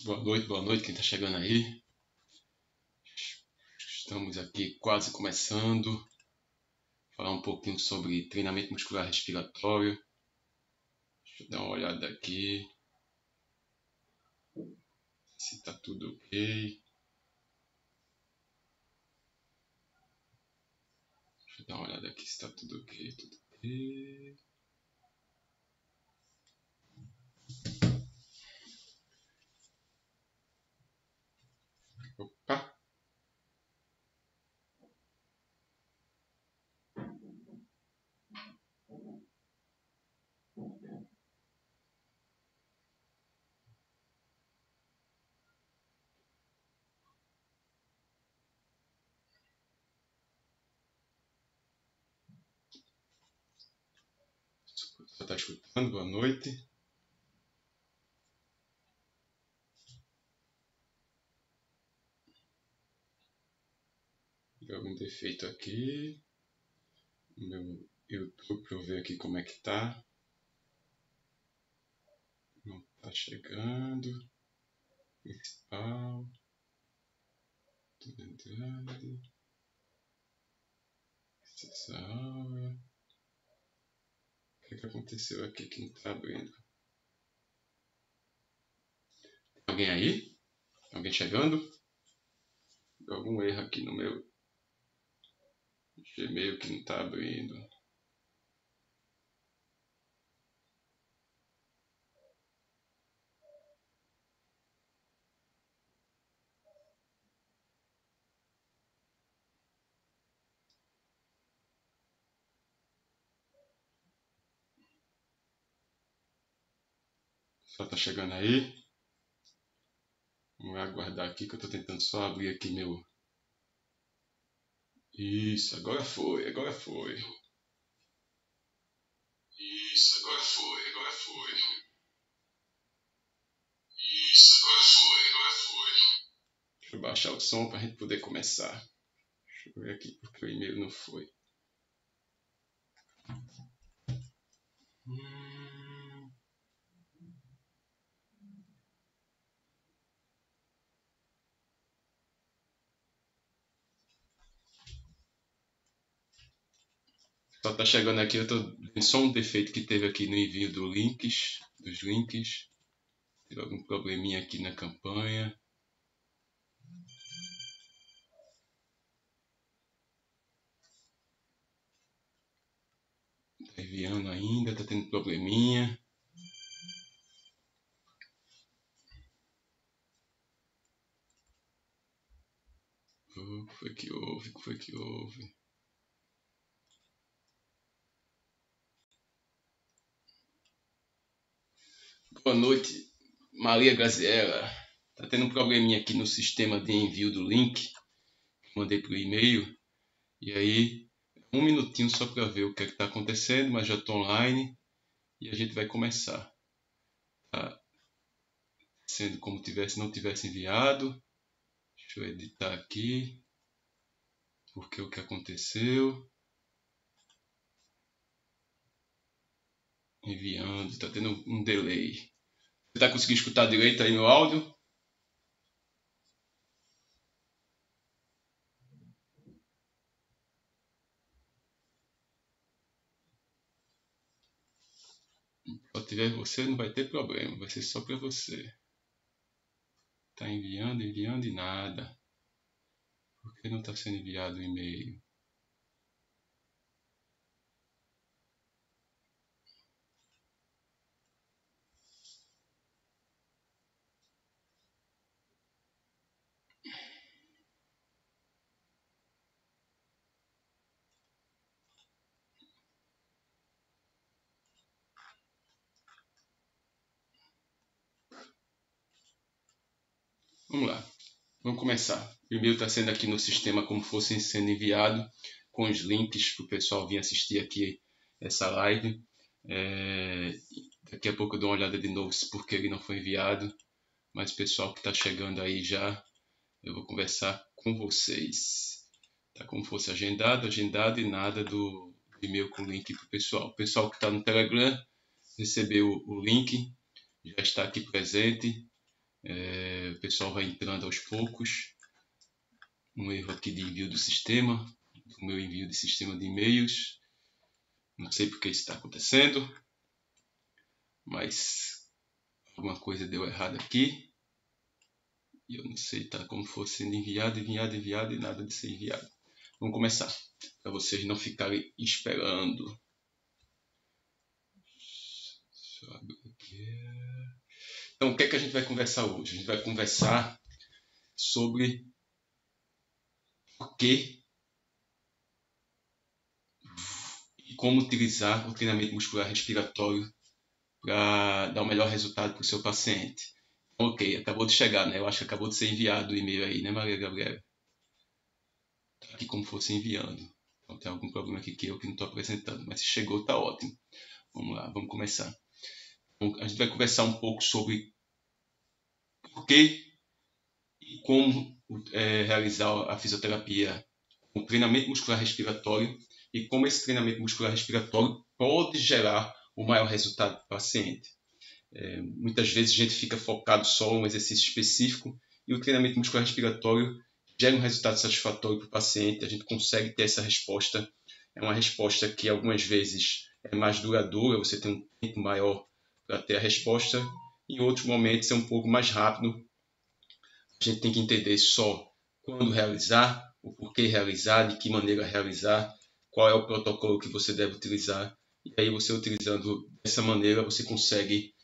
Boa noite, quem está chegando aí. Estamos aqui quase começando. Falar um pouquinho sobre treinamento muscular respiratório. Deixa eu dar uma olhada aqui. Se está tudo ok. Deixa eu dar uma olhada aqui se está tudo ok. Tudo ok. Opa! Você está escutando? Boa noite. Deu algum defeito aqui no meu YouTube para eu ver aqui como é que tá. Não tá chegando. Principal. Tudo entrando. Essa aula. O que aconteceu aqui que não tá abrindo? Alguém aí? Alguém chegando? Deu algum erro aqui no meu Gmail que não está abrindo. Só tá chegando aí. Vamos aguardar aqui que eu tô tentando só abrir aqui meu... Isso, agora foi. Isso, agora foi. Isso, agora foi. Deixa eu baixar o som pra gente poder começar. Deixa eu ver aqui porque o e-mail não foi. Só tá chegando aqui, eu tô vendo só um defeito que teve aqui no envio dos links. Teve algum probleminha aqui na campanha. Tá enviando ainda, tá tendo probleminha. O que foi que houve? Boa noite, Maria Graziella. Tá tendo um probleminha aqui no sistema de envio do link. Mandei pro e-mail. E aí, um minutinho só para ver o que é que tá acontecendo, mas já tô online e a gente vai começar. Tá sendo como não tivesse enviado. Deixa eu editar aqui. Porque o que aconteceu? Enviando, tá tendo um delay. Você tá conseguindo escutar direito aí meu áudio? Se tiver você, não vai ter problema, vai ser só para você. Tá enviando e nada. Por que não está sendo enviado o e-mail? Vamos lá, vamos começar. O e-mail está sendo aqui no sistema como fosse sendo enviado, com os links para o pessoal vir assistir aqui essa live. Daqui a pouco eu dou uma olhada de novo porque ele não foi enviado, mas o pessoal que está chegando aí já, eu vou conversar com vocês. Tá como fosse agendado e nada do e-mail com link para o pessoal. O pessoal que está no Telegram recebeu o link, já está aqui presente. O pessoal vai entrando aos poucos. Um erro aqui de envio do sistema, do meu envio de sistema de e-mails. Não sei porque isso está acontecendo, mas alguma coisa deu errado aqui. E eu não sei, tá como fosse sendo enviado e nada de ser enviado. Vamos começar, para vocês não ficarem esperando. Deixa eu abrir aqui. Então, o que é que a gente vai conversar hoje? A gente vai conversar sobre por que e como utilizar o treinamento muscular respiratório para dar o melhor resultado para o seu paciente. Ok, acabou de chegar, né? Eu acho que acabou de ser enviado o e-mail aí, né, Maria Gabriela? Tá aqui como fosse enviando. Então tem algum problema aqui que eu que não estou apresentando, mas se chegou, tá ótimo. Vamos lá, vamos começar. Então, a gente vai conversar um pouco sobre por que e como realizar a fisioterapia com o treinamento muscular respiratório e como esse treinamento muscular respiratório pode gerar o maior resultado para o paciente. Muitas vezes a gente fica focado só em um exercício específico e o treinamento muscular respiratório gera um resultado satisfatório para o paciente, a gente consegue ter essa resposta. É uma resposta que algumas vezes é mais duradoura, você tem um tempo maior para ter a resposta, em outros momentos é um pouco mais rápido. A gente tem que entender só quando realizar, o porquê realizar, de que maneira realizar, qual é o protocolo que você deve utilizar. E aí você utilizando dessa maneira, você consegue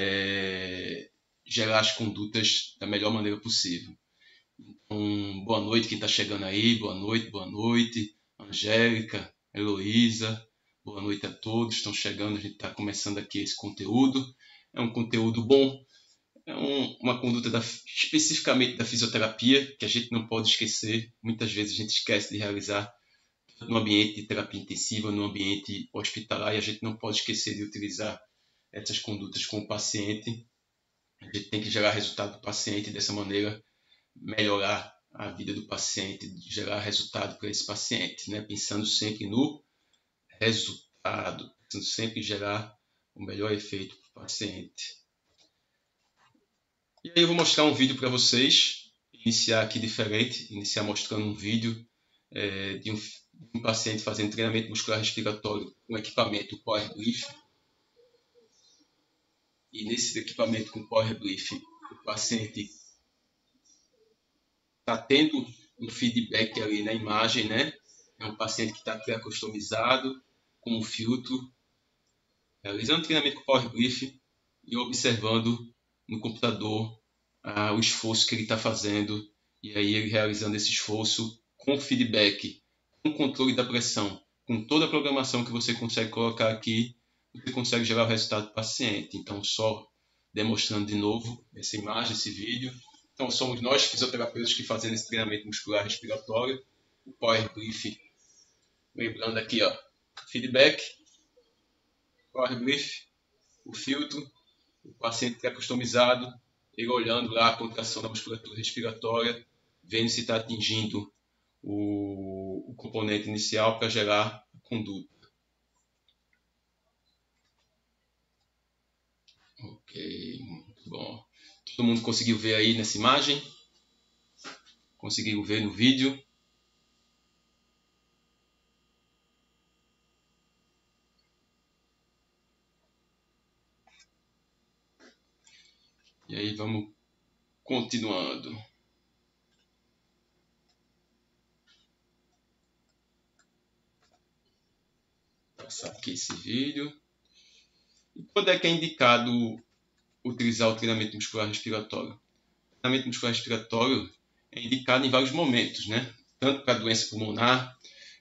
gerar as condutas da melhor maneira possível. Então, boa noite quem está chegando aí, boa noite, Angélica, Heloísa, boa noite a todos, estão chegando, a gente está começando aqui esse conteúdo. É um conteúdo bom, é uma conduta especificamente da fisioterapia, que a gente não pode esquecer, muitas vezes a gente esquece de realizar no ambiente de terapia intensiva, no ambiente hospitalar, e a gente não pode esquecer de utilizar essas condutas com o paciente. A gente tem que gerar resultado do paciente, dessa maneira melhorar a vida do paciente, gerar resultado para esse paciente, né? Pensando sempre no resultado, pensando sempre em gerar o melhor efeito para o paciente. E aí eu vou mostrar um vídeo para vocês, iniciar aqui diferente, iniciar mostrando um vídeo de um paciente fazendo treinamento muscular respiratório com equipamento Power Brief. E nesse equipamento com Power Brief, o paciente está tendo um feedback ali na imagem, né? É um paciente que está pré-customizado, com um filtro, realizando treinamento com Power Brief e observando no computador o esforço que ele está fazendo, e aí ele realizando esse esforço com feedback, com controle da pressão, com toda a programação que você consegue colocar aqui, você consegue gerar o resultado do paciente. Então, só demonstrando de novo essa imagem, esse vídeo. Então, somos nós, fisioterapeutas, que fazemos esse treinamento muscular respiratório, o Power Brief. Lembrando aqui, ó, feedback, Power Brief, o filtro, o paciente que é customizado, ele olhando lá a contração da musculatura respiratória, vendo se está atingindo o componente inicial para gerar a conduta. Ok, muito bom. Todo mundo conseguiu ver aí nessa imagem? Conseguiu ver no vídeo? E aí vamos continuando. Vou passar aqui esse vídeo. E quando é que é indicado utilizar o treinamento muscular respiratório? O treinamento muscular respiratório é indicado em vários momentos, né? Tanto para doença pulmonar,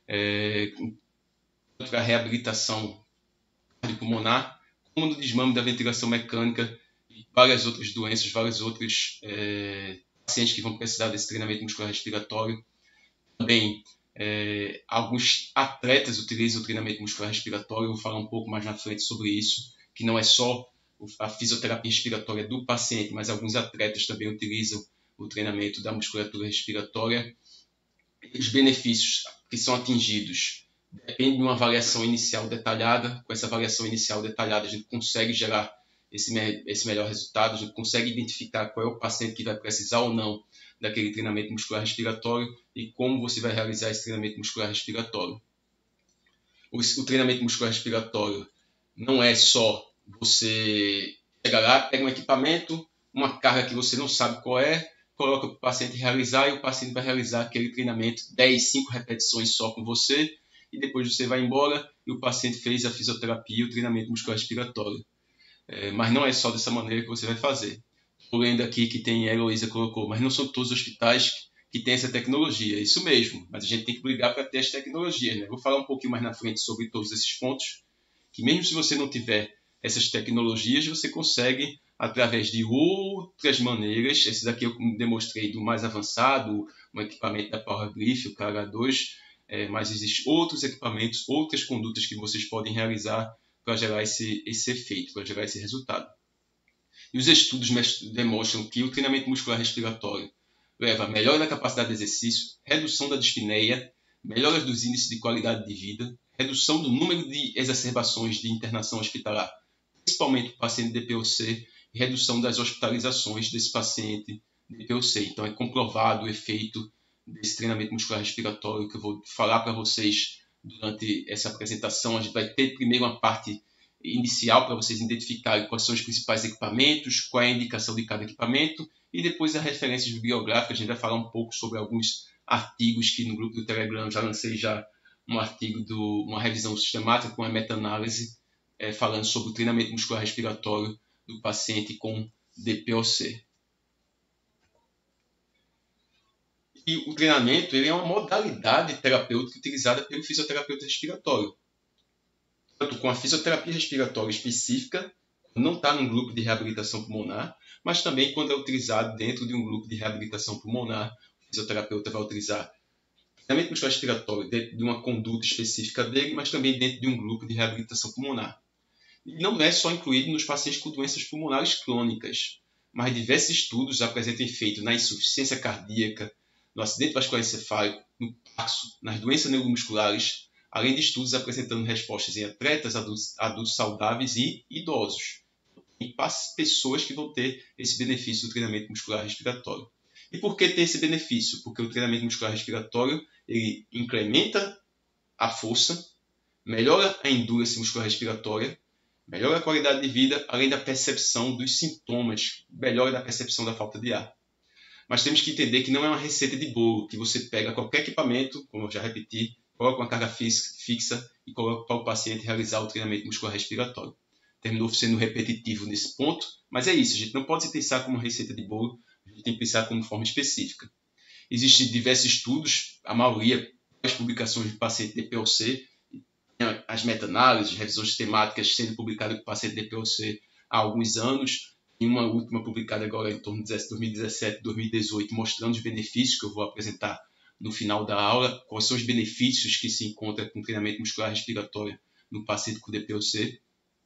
tanto para reabilitação cardiopulmonar, como no desmame da ventilação mecânica e várias outras doenças, vários outros pacientes que vão precisar desse treinamento muscular respiratório. Também alguns atletas utilizam o treinamento muscular respiratório, eu vou falar um pouco mais na frente sobre isso, que não é só a fisioterapia respiratória do paciente, mas alguns atletas também utilizam o treinamento da musculatura respiratória. Os benefícios que são atingidos dependem de uma avaliação inicial detalhada. Com essa avaliação inicial detalhada, a gente consegue gerar esse melhor resultado, a gente consegue identificar qual é o paciente que vai precisar ou não daquele treinamento muscular respiratório e como você vai realizar esse treinamento muscular respiratório. O treinamento muscular respiratório não é só você chegar lá, pega um equipamento, uma carga que você não sabe qual é, coloca para o paciente realizar e o paciente vai realizar aquele treinamento 10, 5 repetições só com você e depois você vai embora e o paciente fez a fisioterapia e o treinamento muscular respiratório. Mas não é só dessa maneira que você vai fazer. Estou lendo aqui que a Heloísa colocou, mas não são todos os hospitais que têm essa tecnologia. Isso mesmo, mas a gente tem que brigar para ter as tecnologias, né? Vou falar um pouquinho mais na frente sobre todos esses pontos, que mesmo se você não tiver essas tecnologias, você consegue, através de outras maneiras, esse daqui eu demonstrei do mais avançado, um equipamento da PowerGriff, o KH2, mas existem outros equipamentos, outras condutas que vocês podem realizar para gerar esse efeito, para gerar esse resultado. E os estudos demonstram que o treinamento muscular respiratório leva a melhora da capacidade de exercício, redução da dispneia, melhora dos índices de qualidade de vida, redução do número de exacerbações de internação hospitalar, principalmente para o paciente DPOC, e redução das hospitalizações desse paciente DPOC. Então é comprovado o efeito desse treinamento muscular respiratório que eu vou falar para vocês durante essa apresentação. A gente vai ter primeiro uma parte inicial para vocês identificarem quais são os principais equipamentos, qual é a indicação de cada equipamento e depois as referências bibliográficas. A gente vai falar um pouco sobre alguns artigos que no grupo do Telegram já lancei um artigo uma revisão sistemática com a meta-análise falando sobre o treinamento muscular respiratório do paciente com DPOC. E o treinamento ele é uma modalidade terapêutica utilizada pelo fisioterapeuta respiratório. Tanto com a fisioterapia respiratória específica, não está num grupo de reabilitação pulmonar, mas também quando é utilizado dentro de um grupo de reabilitação pulmonar, o fisioterapeuta vai utilizar treinamento muscular respiratório dentro de uma conduta específica dele, mas também dentro de um grupo de reabilitação pulmonar. E não é só incluído nos pacientes com doenças pulmonares crônicas, mas diversos estudos apresentam efeito na insuficiência cardíaca, no acidente vascular encefálico, no Parkinson, nas doenças neuromusculares, além de estudos apresentando respostas em atletas, adultos saudáveis e idosos. Tem pessoas que vão ter esse benefício do treinamento muscular respiratório. E por que ter esse benefício? Porque o treinamento muscular respiratório ele incrementa a força, melhora a endurance muscular respiratória, melhora a qualidade de vida, além da percepção dos sintomas, melhora da percepção da falta de ar. Mas temos que entender que não é uma receita de bolo, que você pega qualquer equipamento, como eu já repeti, coloca uma carga fixa e coloca para o paciente realizar o treinamento muscular respiratório. Terminou sendo repetitivo nesse ponto, mas é isso, a gente não pode pensar como uma receita de bolo, a gente tem que pensar como forma específica. Existem diversos estudos, a maioria das publicações de paciente DPOC, as meta-análises, revisões sistemáticas sendo publicadas com o paciente DPOC há alguns anos, e uma última publicada agora em torno de 2017, 2018, mostrando os benefícios que eu vou apresentar no final da aula, quais são os benefícios que se encontram com o treinamento muscular respiratório no paciente com DPOC.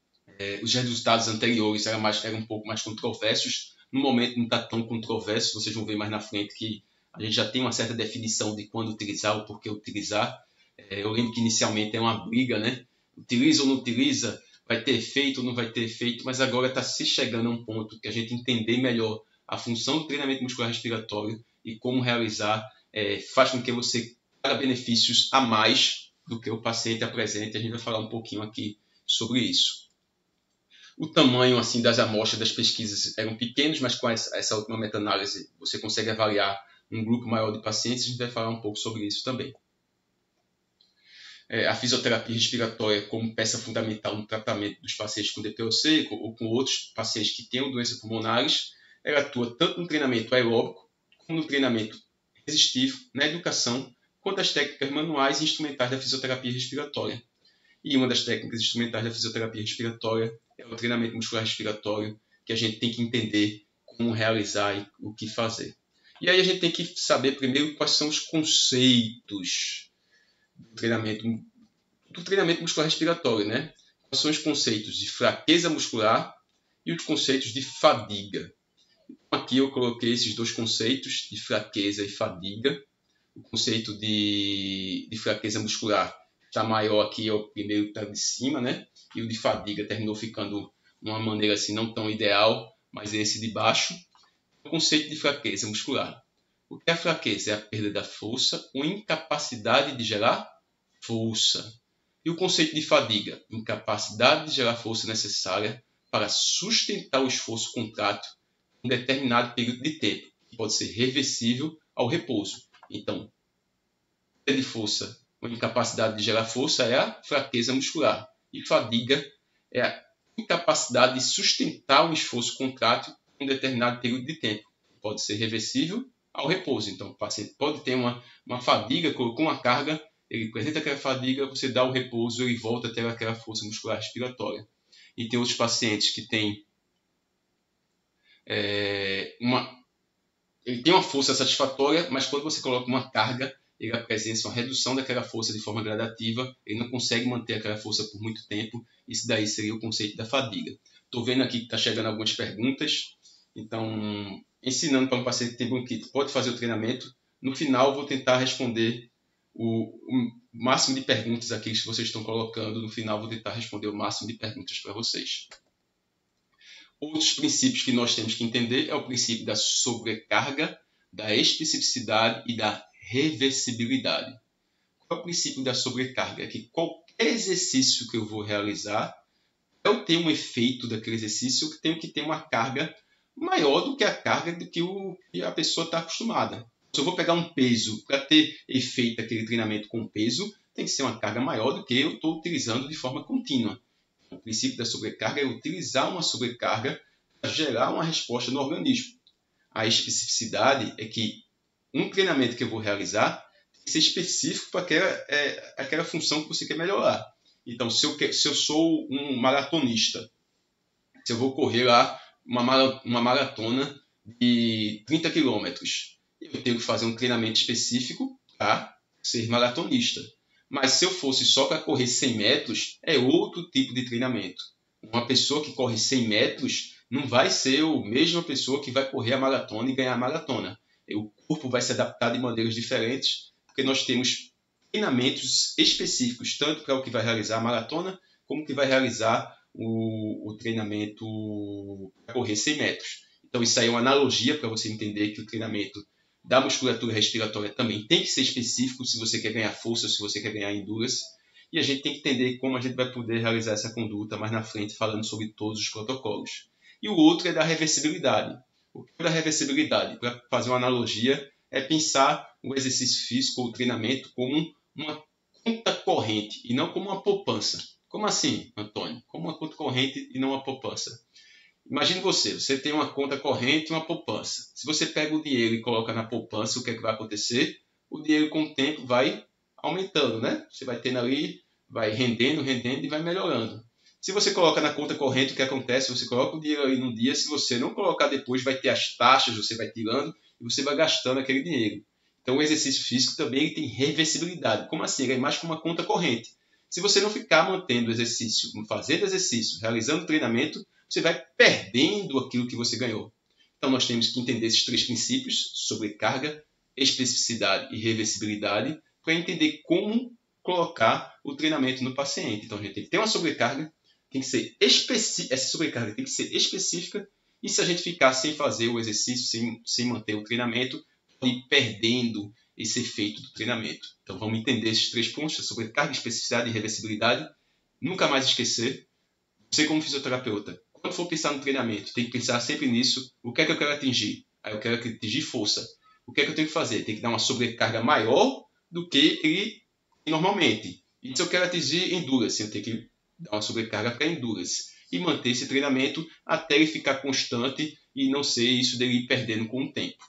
Os resultados anteriores eram um pouco mais controversos, no momento não está tão controverso, vocês vão ver mais na frente que a gente já tem uma certa definição de quando utilizar, o porquê utilizar. Eu lembro que inicialmente é uma briga, né? Utiliza ou não utiliza, vai ter efeito ou não vai ter efeito, mas agora está se chegando a um ponto que a gente entender melhor a função do treinamento muscular respiratório e como realizar, faz com que você traga benefícios a mais do que o paciente apresenta. A gente vai falar um pouquinho aqui sobre isso. O tamanho assim, das amostras das pesquisas eram pequenos, mas com essa última meta-análise você consegue avaliar um grupo maior de pacientes. A gente vai falar um pouco sobre isso também. A fisioterapia respiratória como peça fundamental no tratamento dos pacientes com DPOC ou com outros pacientes que tenham doenças pulmonares, ela atua tanto no treinamento aeróbico como no treinamento resistivo, na educação, quanto as técnicas manuais e instrumentais da fisioterapia respiratória. E uma das técnicas instrumentais da fisioterapia respiratória é o treinamento muscular respiratório, que a gente tem que entender como realizar e o que fazer. E aí a gente tem que saber primeiro quais são os conceitos do treinamento muscular respiratório, né? Quais são os conceitos de fraqueza muscular e os conceitos de fadiga. Então, aqui eu coloquei esses dois conceitos de fraqueza e fadiga. O conceito de fraqueza muscular está maior aqui, é o primeiro que está de cima, né? E o de fadiga terminou ficando uma maneira assim não tão ideal, mas esse de baixo. O conceito de fraqueza muscular. O que é a fraqueza? É a perda da força ou incapacidade de gerar força. E o conceito de fadiga? Incapacidade de gerar força necessária para sustentar o esforço contrátil em um determinado período de tempo, que pode ser reversível ao repouso. Então, perda de força ou incapacidade de gerar força é a fraqueza muscular. E fadiga é a incapacidade de sustentar um esforço contrátil em um determinado período de tempo. Pode ser reversível ao repouso. Então, o paciente pode ter uma fadiga, colocou uma carga, ele apresenta aquela fadiga, você dá o repouso, ele volta a ter aquela força muscular respiratória. E tem outros pacientes que têm ele tem uma força satisfatória, mas quando você coloca uma carga, ele apresenta uma redução daquela força de forma gradativa, ele não consegue manter aquela força por muito tempo. Isso daí seria o conceito da fadiga. Estou vendo aqui que está chegando algumas perguntas. Então, ensinando para um paciente que tem bronquite, pode fazer o treinamento. No final, vou tentar responder o máximo de perguntas aqui que vocês estão colocando. No final, vou tentar responder o máximo de perguntas para vocês. Outros princípios que nós temos que entender é o princípio da sobrecarga, da especificidade e da reversibilidade. Qual é o princípio da sobrecarga? É que qualquer exercício que eu vou realizar, eu tenho um efeito daquele exercício, eu tenho que ter uma carga maior do que a carga do que a pessoa está acostumada. Se eu vou pegar um peso para ter efeito aquele treinamento com peso, tem que ser uma carga maior do que eu estou utilizando de forma contínua. O princípio da sobrecarga é utilizar uma sobrecarga para gerar uma resposta no organismo. A especificidade é que um treinamento que eu vou realizar tem que ser específico para aquela função que você quer melhorar. Então, se eu sou um maratonista, se eu vou correr lá uma maratona de 30 quilômetros, eu tenho que fazer um treinamento específico para ser maratonista. Mas se eu fosse só para correr 100 metros, é outro tipo de treinamento. Uma pessoa que corre 100 metros não vai ser a mesma pessoa que vai correr a maratona e ganhar a maratona. O corpo vai se adaptar de maneiras diferentes, porque nós temos treinamentos específicos, tanto para o que vai realizar a maratona, como que vai realizar o treinamento para correr 100 metros. Então, isso aí é uma analogia para você entender que o treinamento da musculatura respiratória também tem que ser específico se você quer ganhar força, se você quer ganhar endurance. E a gente tem que entender como a gente vai poder realizar essa conduta mais na frente, falando sobre todos os protocolos. E o outro é da reversibilidade. O que é da reversibilidade? Para fazer uma analogia, é pensar o exercício físico ou o treinamento como uma conta corrente e não como uma poupança. Como assim, Antônio? Como uma conta corrente e não uma poupança? Imagine você tem uma conta corrente e uma poupança. Se você pega o dinheiro e coloca na poupança, o que é que vai acontecer? O dinheiro com o tempo vai aumentando, né? Você vai tendo ali, vai rendendo e vai melhorando. Se você coloca na conta corrente, o que acontece? Você coloca o dinheiro ali num dia, se você não colocar depois, vai ter as taxas, você vai tirando e você vai gastando aquele dinheiro. Então o exercício físico também tem reversibilidade. Como assim? Ele é mais como uma conta corrente. Se você não ficar mantendo exercício, fazendo exercício, realizando treinamento, você vai perdendo aquilo que você ganhou. Então, nós temos que entender esses três princípios, sobrecarga, especificidade e reversibilidade, para entender como colocar o treinamento no paciente. Então, a gente tem que ter uma sobrecarga, tem que ser essa sobrecarga tem que ser específica, e se a gente ficar sem fazer o exercício, sem manter o treinamento, pode ir perdendo esse efeito do treinamento. Então, vamos entender esses três pontos, sobrecarga, especificidade e reversibilidade. Nunca mais esquecer. Você como fisioterapeuta, quando for pensar no treinamento, tem que pensar sempre nisso. O que é que eu quero atingir? Eu quero atingir força. O que é que eu tenho que fazer? Tem que dar uma sobrecarga maior do que ele normalmente. E se eu quero atingir endurance, eu tenho que dar uma sobrecarga para endurance. E manter esse treinamento até ele ficar constante e não ser isso dele ir perdendo com o tempo.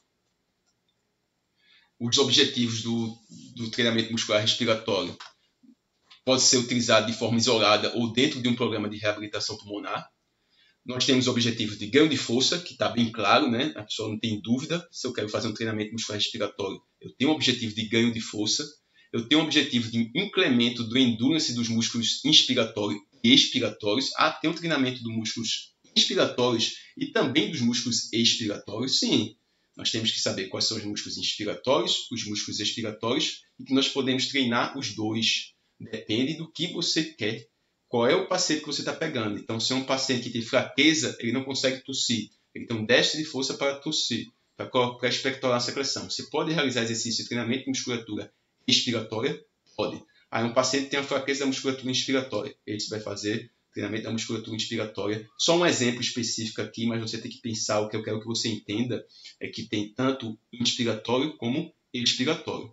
Os objetivos do treinamento muscular respiratório pode ser utilizado de forma isolada ou dentro de um programa de reabilitação pulmonar. Nós temos objetivos de ganho de força, que está bem claro, né? A pessoa não tem dúvida. Se eu quero fazer um treinamento muscular respiratório, eu tenho um objetivo de ganho de força. Eu tenho um objetivo de incremento do endurance dos músculos inspiratórios e expiratórios. Tem um treinamento dos músculos inspiratórios e também dos músculos expiratórios. Sim, nós temos que saber quais são os músculos inspiratórios, os músculos expiratórios, e que nós podemos treinar os dois. Depende do que você quer qual é o paciente que você está pegando. Então, se é um paciente que tem fraqueza, ele não consegue tossir. Ele tem um déficit de força para tossir, para expectorar a secreção. Você pode realizar exercício de treinamento de musculatura expiratória? Pode. Aí um paciente tem uma fraqueza da musculatura inspiratória. Ele vai fazer treinamento da musculatura inspiratória. Só um exemplo específico aqui, mas você tem que pensar, o que eu quero que você entenda é que tem tanto inspiratório como expiratório.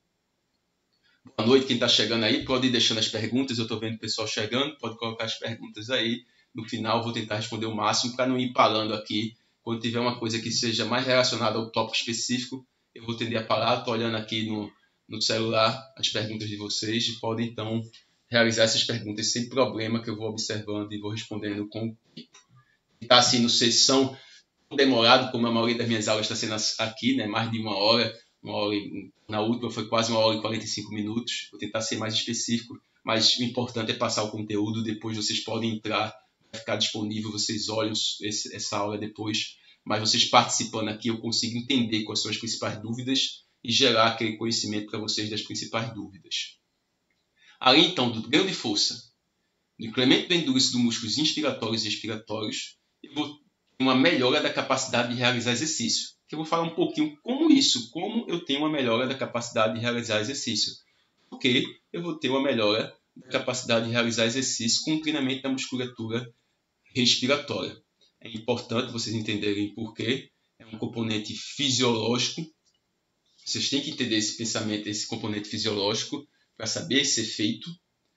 Boa noite, quem está chegando aí, pode ir deixando as perguntas, eu estou vendo o pessoal chegando, pode colocar as perguntas aí, no final vou tentar responder o máximo para não ir parando aqui. Quando tiver uma coisa que seja mais relacionada ao tópico específico, eu vou tender a parar. Estou olhando aqui no celular as perguntas de vocês e podem então realizar essas perguntas sem problema, que eu vou observando e vou respondendo com o tempo. Está assim no sessão demorado, como a maioria das minhas aulas está sendo aqui, né? Mais de uma hora, na última foi quase 1 hora e 45 minutos. Vou tentar ser mais específico, mas o importante é passar o conteúdo, depois vocês podem entrar, vai ficar disponível, vocês olham essa aula depois, mas vocês participando aqui eu consigo entender quais são as principais dúvidas e gerar aquele conhecimento para vocês das principais dúvidas. Além então do ganho de força, do incremento da endurance dos músculos inspiratórios e expiratórios, eu vou ter uma melhora da capacidade de realizar exercício. Que eu vou falar um pouquinho como eu tenho uma melhora da capacidade de realizar exercício. Porque eu vou ter uma melhora da capacidade de realizar exercício com o treinamento da musculatura respiratória. É importante vocês entenderem por quê. É um componente fisiológico. Vocês têm que entender esse pensamento, esse componente fisiológico, para saber esse efeito.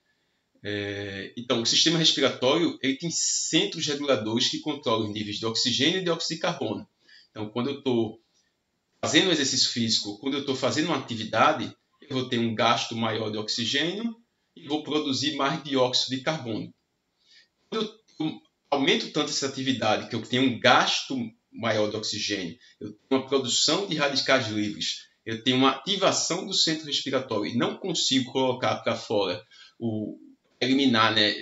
Então, o sistema respiratório ele tem centros reguladores que controlam os níveis de oxigênio e dióxido de carbono. Então, quando eu estou fazendo um exercício físico, quando eu estou fazendo uma atividade, eu vou ter um gasto maior de oxigênio e vou produzir mais dióxido de carbono. Quando eu aumento tanto essa atividade, que eu tenho um gasto maior de oxigênio, eu tenho uma produção de radicais livres, eu tenho uma ativação do centro respiratório e não consigo colocar para fora, eliminar, né,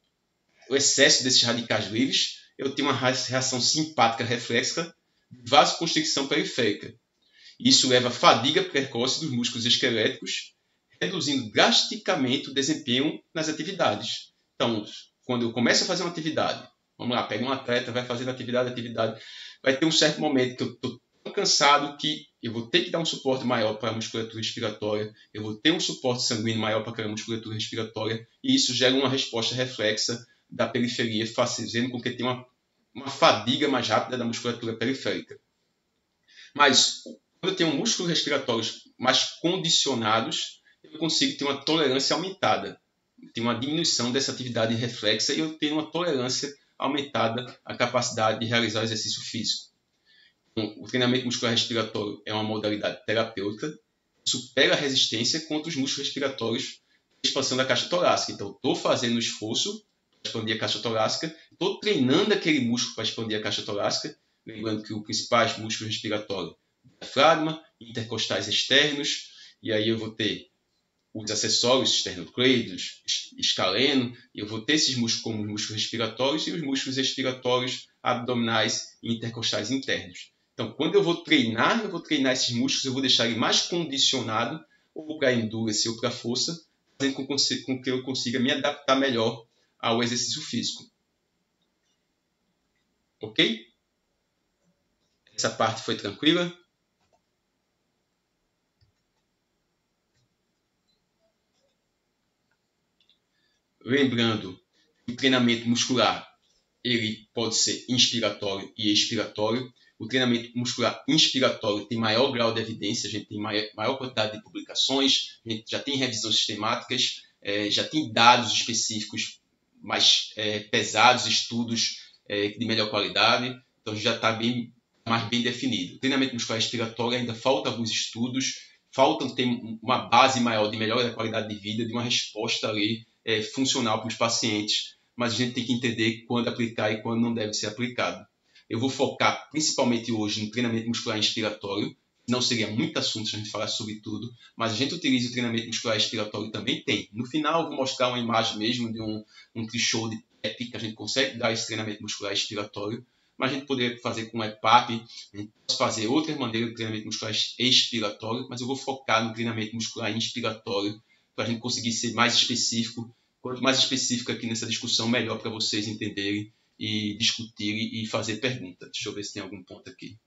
o excesso desses radicais livres, eu tenho uma reação simpática reflexa, vasoconstricção periférica. Isso leva à fadiga precoce dos músculos esqueléticos, reduzindo drasticamente o desempenho nas atividades. Então, quando eu começo a fazer uma atividade, vamos lá, pega um atleta, vai fazendo atividade, vai ter um certo momento que eu estou tão cansado que eu vou ter que dar um suporte maior para a musculatura respiratória, eu vou ter um suporte sanguíneo maior para aquela musculatura respiratória, e isso gera uma resposta reflexa da periferia, fazendo com que tenha uma fadiga mais rápida da musculatura periférica. Mas, quando eu tenho músculos respiratórios mais condicionados, eu consigo ter uma tolerância aumentada. Tem uma diminuição dessa atividade reflexa e eu tenho uma tolerância aumentada à capacidade de realizar o exercício físico. Então, o treinamento muscular respiratório é uma modalidade terapêutica que supera a resistência contra os músculos respiratórios de expansão da caixa torácica. Então, estou fazendo um esforço para expandir a caixa torácica, estou treinando aquele músculo para expandir a caixa torácica, lembrando que os principais músculos respiratórios, diafragma, intercostais externos, e aí eu vou ter os acessórios esternocleidos, escaleno, e eu vou ter esses músculos como os músculos respiratórios e os músculos expiratórios abdominais e intercostais internos. Então, quando eu vou treinar esses músculos, eu vou deixar ele mais condicionado ou para endurance ou para força, fazendo com que eu consiga me adaptar melhor ao exercício físico. Ok? Essa parte foi tranquila? Lembrando que o treinamento muscular ele pode ser inspiratório e expiratório. O treinamento muscular inspiratório tem maior grau de evidência, a gente tem maior quantidade de publicações, a gente já tem revisões sistemáticas, já tem dados específicos mais pesados, estudos de melhor qualidade, então já está mais bem definido. O treinamento muscular expiratório ainda falta alguns estudos, falta ter uma base maior de melhora da qualidade de vida, de uma resposta ali funcional para os pacientes, mas a gente tem que entender quando aplicar e quando não deve ser aplicado. Eu vou focar principalmente hoje no treinamento muscular inspiratório, não seria muito assunto se a gente falar sobre tudo, mas a gente utiliza o treinamento muscular expiratório também tem. No final eu vou mostrar uma imagem mesmo de um trichou de PEP, que a gente consegue dar esse treinamento muscular expiratório, mas a gente poderia fazer com EPAP, a gente pode fazer outras maneiras de treinamento muscular expiratório, mas eu vou focar no treinamento muscular inspiratório para a gente conseguir ser mais específico Quanto mais específico aqui nessa discussão, melhor para vocês entenderem e discutirem e fazer perguntas. Deixa eu ver se tem algum ponto aqui.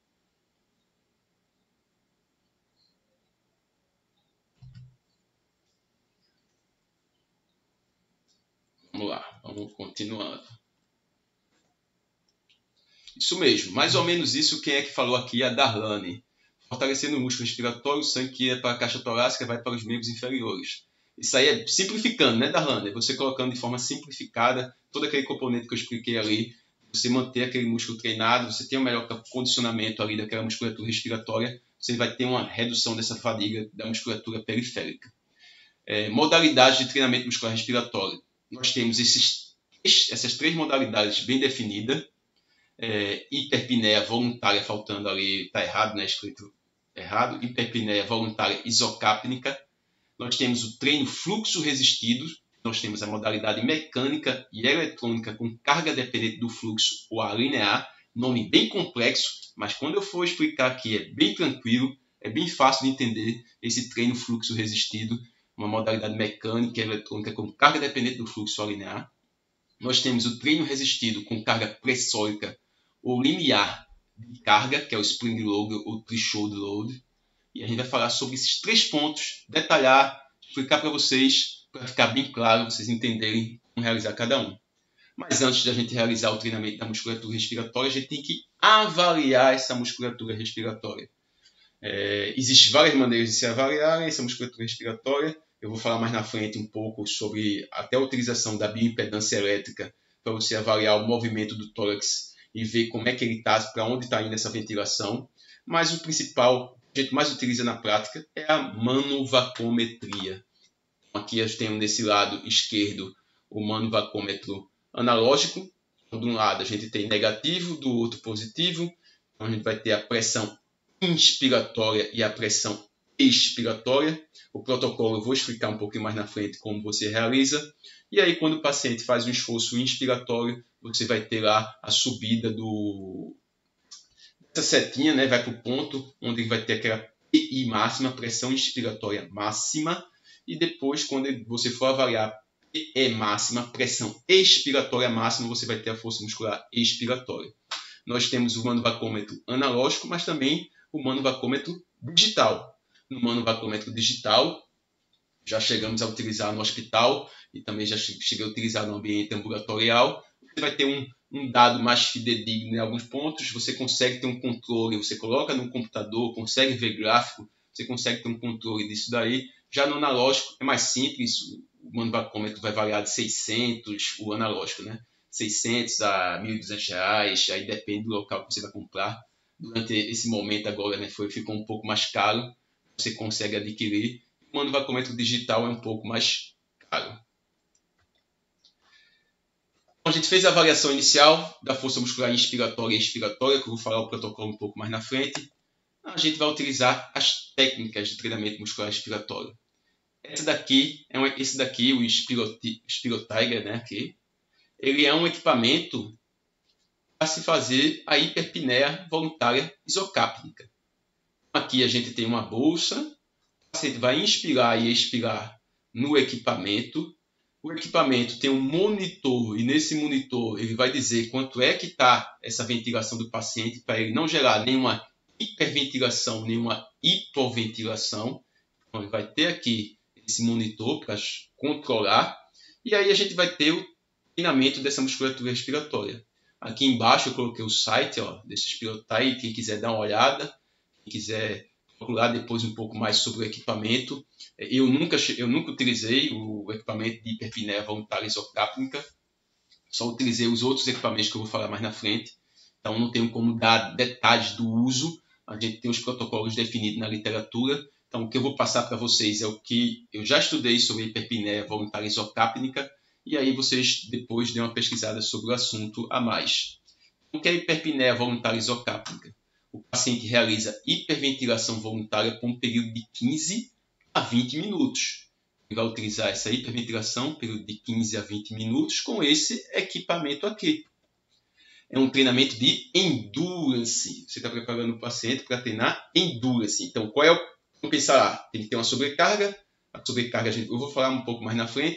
Vamos lá, vamos continuando. Isso mesmo, mais ou menos isso. Quem é que falou aqui? A Darlane. Fortalecendo o músculo respiratório, o sangue que ia para a caixa torácica vai para os membros inferiores. Isso aí é simplificando, né, Darlane? Você colocando de forma simplificada todo aquele componente que eu expliquei ali, você manter aquele músculo treinado, você tem um melhor condicionamento ali daquela musculatura respiratória, você vai ter uma redução dessa fadiga da musculatura periférica. Modalidades de treinamento muscular respiratório. Nós temos essas 3 modalidades bem definidas. Hiperpneia voluntária, faltando ali, está errado, né? Escrito errado. Hiperpneia voluntária isocápnica. Nós temos o treino fluxo resistido. Nós temos a modalidade mecânica e eletrônica com carga dependente do fluxo, ou a linear. Nome bem complexo, mas quando eu for explicar aqui é bem tranquilo, é bem fácil de entender esse treino fluxo resistido, uma modalidade mecânica e eletrônica com carga dependente do fluxo, ou linear. Nós temos o treino resistido com carga pressórica ou linear de carga, que é o spring load ou threshold load. E a gente vai falar sobre esses 3 pontos, detalhar, explicar para vocês, para ficar bem claro, vocês entenderem como realizar cada um. Mas antes da gente realizar o treinamento da musculatura respiratória, a gente tem que avaliar essa musculatura respiratória. Existem várias maneiras de se avaliar essa musculatura respiratória. Eu vou falar mais na frente um pouco sobre até a utilização da bioimpedância elétrica para você avaliar o movimento do tórax e ver como é que ele está, para onde está indo essa ventilação. Mas o principal, que a gente mais utiliza na prática, é a manovacômetria. Aqui eu tenho desse lado esquerdo o manovacômetro analógico. Então, de um lado a gente tem negativo, do outro positivo. Então a gente vai ter a pressão inspiratória e a pressão expiratória. O protocolo eu vou explicar um pouquinho mais na frente como você realiza. E aí quando o paciente faz um esforço inspiratório, você vai ter lá a subida dessa setinha, né? Vai para o ponto onde ele vai ter aquela PI máxima, pressão inspiratória máxima. E depois, quando você for avaliar PE máxima, pressão expiratória máxima, você vai ter a força muscular expiratória. Nós temos o manovacômetro analógico, mas também o manovacômetro digital. No manovacômetro digital, já chegamos a utilizar no hospital e também já cheguei a utilizar no ambiente ambulatorial. Você vai ter um dado mais fidedigno em alguns pontos, você consegue ter um controle, você coloca no computador, consegue ver gráfico, você consegue ter um controle disso daí. Já no analógico é mais simples, o manovacômetro vai variar de 600, o analógico, né? 600 a R$1.200, aí depende do local que você vai comprar. Durante esse momento agora, né, ficou um pouco mais caro, você consegue adquirir. O manovacômetro digital é um pouco mais caro. Então, a gente fez a avaliação inicial da força muscular inspiratória e expiratória, que eu vou falar o protocolo um pouco mais na frente. A gente vai utilizar as técnicas de treinamento muscular respiratório. Esse daqui, o Spirotiger, né, aqui, ele é um equipamento para se fazer a hiperpneia voluntária isocápnica. Aqui a gente tem uma bolsa, o paciente vai inspirar e expirar no equipamento. O equipamento tem um monitor e nesse monitor ele vai dizer quanto é que está essa ventilação do paciente para ele não gerar nenhuma hiperventilação, nenhuma hipoventilação. Então ele vai ter aqui esse monitor para controlar e aí a gente vai ter o treinamento dessa musculatura respiratória. Aqui embaixo eu coloquei o site desse Spirotiger, quem quiser dar uma olhada, quem quiser procurar depois um pouco mais sobre o equipamento. Eu nunca utilizei o equipamento de hiperpneia voluntária isocápnica, só utilizei os outros equipamentos que eu vou falar mais na frente, então não tenho como dar detalhes do uso, a gente tem os protocolos definidos na literatura, então o que eu vou passar para vocês é o que eu já estudei sobre hiperpneia voluntária isocápnica, e aí vocês depois dêem uma pesquisada sobre o assunto a mais. O que é hiperpneia voluntária isocápnica? O paciente realiza hiperventilação voluntária por um período de 15 a 20 minutos. Ele vai utilizar essa hiperventilação, período de 15 a 20 minutos, com esse equipamento aqui. É um treinamento de endurance. Você está preparando o paciente para treinar endurance. Então, vamos pensar lá, tem que ter uma sobrecarga. A sobrecarga eu vou falar um pouco mais na frente.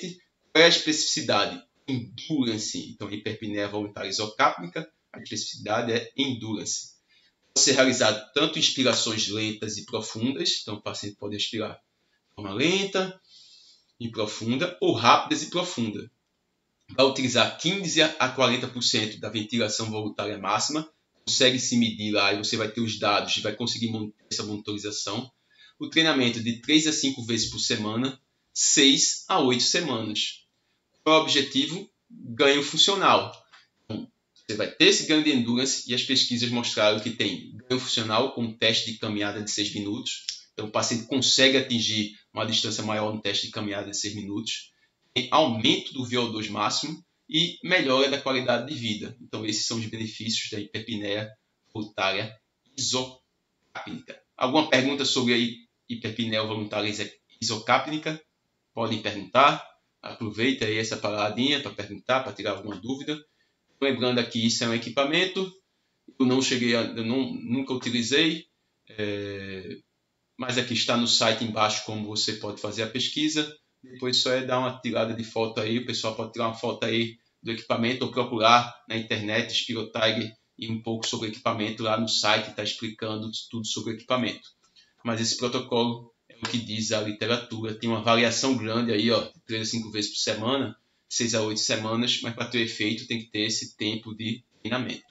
Qual é a especificidade? Endurance. Então, hiperpneia voluntária isocápnica, a especificidade é endurance. Pode ser realizado tanto inspirações lentas e profundas, então o paciente pode respirar de forma lenta e profunda, ou rápidas e profunda. Vai utilizar 15 a 40% da ventilação voluntária máxima, consegue se medir lá e você vai ter os dados e vai conseguir manter essa monitorização. O treinamento de 3 a 5 vezes por semana, 6 a 8 semanas. Qual é o objetivo? Ganho funcional. Então, você vai ter esse ganho de endurance e as pesquisas mostraram que tem ganho funcional com um teste de caminhada de 6 minutos. Então, o paciente consegue atingir uma distância maior no teste de caminhada de 6 minutos. Tem aumento do VO2 máximo e melhora da qualidade de vida. Então, esses são os benefícios da hiperpneia voluntária isocápnica. Alguma pergunta sobre a hiperpneia voluntária isocápnica? Podem perguntar. Aproveita aí essa paradinha para perguntar, para tirar alguma dúvida. Lembrando aqui, isso é um equipamento. Eu nunca utilizei, mas aqui está no site embaixo como você pode fazer a pesquisa. Depois só é dar uma tirada de foto aí. O pessoal pode tirar uma foto aí do equipamento ou procurar na internet Spirotiger e um pouco sobre o equipamento lá no site, está explicando tudo sobre o equipamento. Mas esse protocolo é o que diz a literatura. Tem uma variação grande aí, ó, 3 a 5 vezes por semana, 6 a 8 semanas, mas para ter efeito tem que ter esse tempo de treinamento.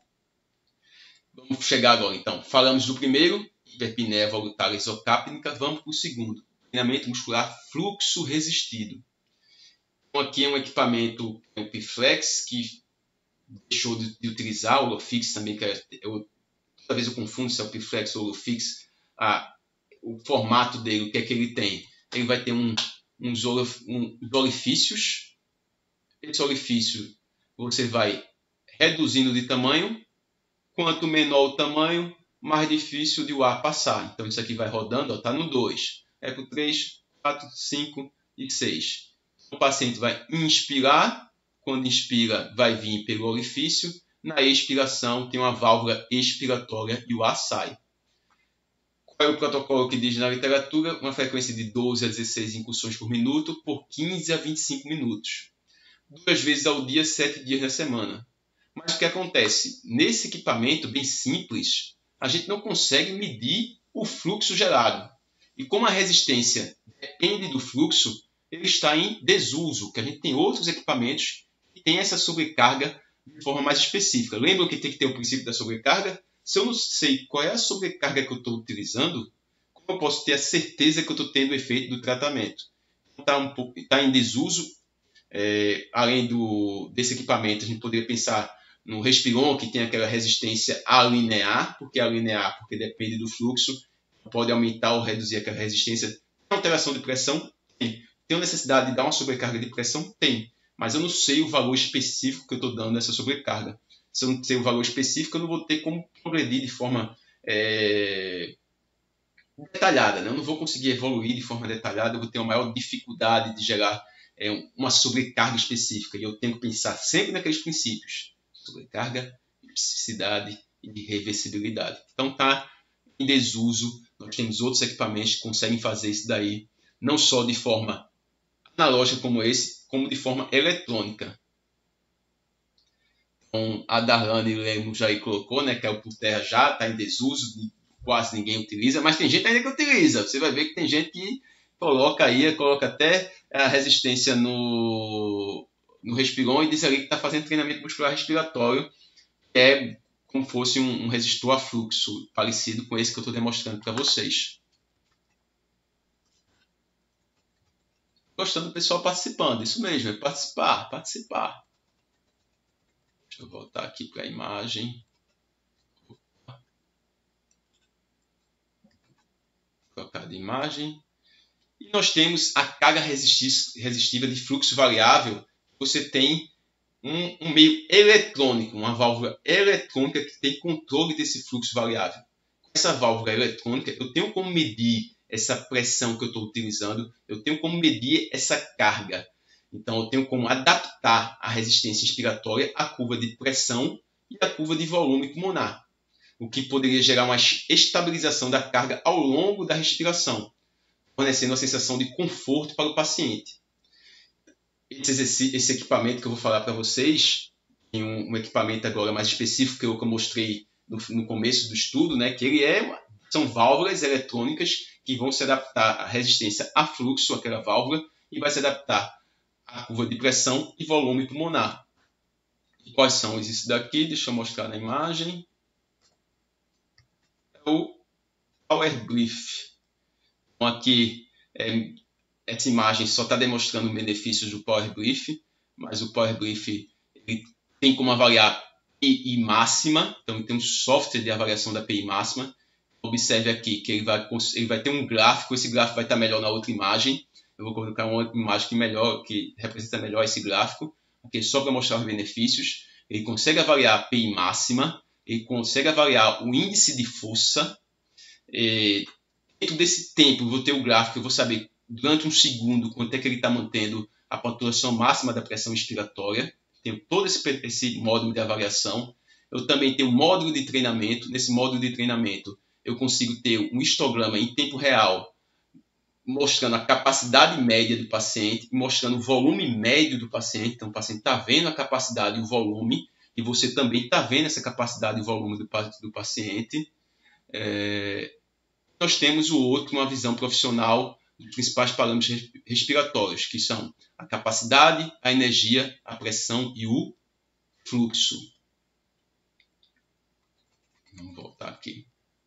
Vamos chegar agora então. Falamos do primeiro, hiperpneia voluntária isocápnica. Vamos para o segundo, treinamento muscular fluxo resistido. Então, aqui é um equipamento, o Pflex, que deixou de utilizar, o Olofix também, que toda vez eu confundo se é o Pflex ou o Olofix. O formato dele, o que é que ele tem? Ele vai ter uns orifícios. Esse orifício você vai reduzindo de tamanho. Quanto menor o tamanho, mais difícil de o ar passar. Então isso aqui vai rodando, está no 2. É para o 3, 4, 5 e 6. O paciente vai inspirar. Quando inspira, vai vir pelo orifício. Na expiração, tem uma válvula expiratória e o ar sai. Qual é o protocolo que diz na literatura? Uma frequência de 12 a 16 incursões por minuto por 15 a 25 minutos. 2 vezes ao dia, 7 dias na semana. Mas o que acontece? Nesse equipamento bem simples, a gente não consegue medir o fluxo gerado. E como a resistência depende do fluxo, ele está em desuso, que a gente tem outros equipamentos que têm essa sobrecarga de forma mais específica. Lembra que tem que ter o princípio da sobrecarga? Se eu não sei qual é a sobrecarga que eu estou utilizando, como eu posso ter a certeza que eu estou tendo o efeito do tratamento? Está em desuso. Além desse equipamento, a gente poderia pensar no Respiron, que tem aquela resistência alinear, porque depende do fluxo, pode aumentar ou reduzir aquela resistência. Tem alteração de pressão? Tem. Tem necessidade de dar uma sobrecarga de pressão? Tem. Mas eu não sei o valor específico que eu estou dando nessa sobrecarga. Se eu não sei o valor específico, eu não vou ter como progredir de forma detalhada. Né? Eu não vou conseguir evoluir de forma detalhada, eu vou ter uma maior dificuldade de gerar uma sobrecarga específica. E eu tenho que pensar sempre naqueles princípios. Sobrecarga, especificidade e reversibilidade. Então está em desuso. Nós temos outros equipamentos que conseguem fazer isso daí, não só de forma analógica como esse, como de forma eletrônica. Então, a Darlane Lemos já aí colocou, né, que é o por terra já está em desuso, quase ninguém utiliza, mas tem gente ainda que utiliza. Você vai ver que tem gente que coloca até a resistência no Respiron e diz ali que está fazendo treinamento muscular respiratório, que é como fosse um resistor a fluxo, parecido com esse que eu estou demonstrando para vocês. Gostando do pessoal participando, isso mesmo, é participar. Deixa eu voltar aqui para a imagem. Colocar de imagem. E nós temos a carga resistiva de fluxo variável. Você tem um meio eletrônico, uma válvula eletrônica que tem controle desse fluxo variável. Com essa válvula eletrônica, eu tenho como medir essa pressão que eu estou utilizando, eu tenho como medir essa carga. Então, eu tenho como adaptar a resistência inspiratória à curva de pressão e à curva de volume pulmonar, o que poderia gerar uma estabilização da carga ao longo da respiração, fornecendo uma sensação de conforto para o paciente. esse equipamento que eu vou falar para vocês, tem um equipamento agora mais específico que eu mostrei no começo do estudo, né, que são válvulas eletrônicas que vão se adaptar à resistência a fluxo, aquela válvula, e vai se adaptar à curva de pressão e volume pulmonar. E quais são esses daqui? Deixa eu mostrar na imagem. É o Power Brief. Então, aqui, essa imagem só está demonstrando os benefícios do Power Brief, mas o Power Brief ele tem como avaliar PI máxima, então ele tem um software de avaliação da PI máxima. Observe aqui que ele vai ter um gráfico, esse gráfico vai estar melhor na outra imagem. Eu vou colocar uma imagem que representa melhor esse gráfico, aqui só para mostrar os benefícios. Ele consegue avaliar a PI máxima, ele consegue avaliar o índice de força. Dentro desse tempo, eu vou ter o gráfico, eu vou saber durante um segundo quanto é que ele está mantendo a pontuação máxima da pressão expiratória. Tenho todo esse módulo de avaliação. Eu também tenho um módulo de treinamento. Nesse módulo de treinamento, eu consigo ter um histograma em tempo real, mostrando a capacidade média do paciente, mostrando o volume médio do paciente. Então, o paciente está vendo a capacidade e o volume, e você também está vendo essa capacidade e o volume do paciente. Nós temos uma visão profissional dos principais parâmetros respiratórios, que são a capacidade, a energia, a pressão e o fluxo. Vamos voltar aqui.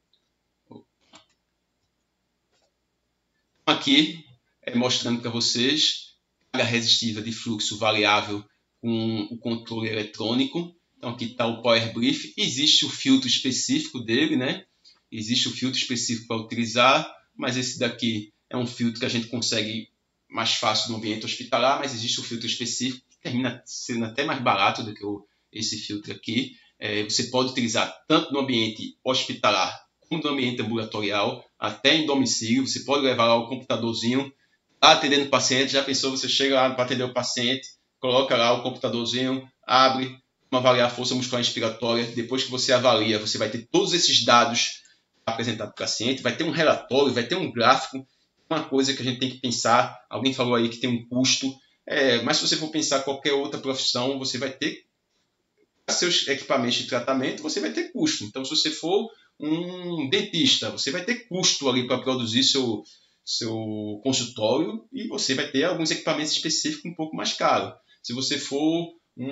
Aqui mostrando para vocês a carga resistiva de fluxo variável com o controle eletrônico. Então aqui está o Power Brief. Existe o filtro específico dele, né? Existe o filtro específico para utilizar, mas esse daqui é um filtro que a gente consegue mais fácil no ambiente hospitalar, mas existe o filtro específico que termina sendo até mais barato do que esse filtro aqui. Você pode utilizar tanto no ambiente hospitalar como no ambiente ambulatorial, até em domicílio. Você pode levar lá o computadorzinho, tá atendendo o paciente, já pensou, você chega lá para atender o paciente, coloca lá o computadorzinho, abre, vamos avaliar a força muscular inspiratória. Depois que você avalia, você vai ter todos esses dados apresentados para o paciente, vai ter um relatório, vai ter um gráfico. Uma coisa que a gente tem que pensar, alguém falou aí que tem um custo, mas se você for pensar qualquer outra profissão, você vai ter seus equipamentos de tratamento, você vai ter custo. Então, se você for um dentista, você vai ter custo ali para produzir seu consultório, e você vai ter alguns equipamentos específicos um pouco mais caros. Se você for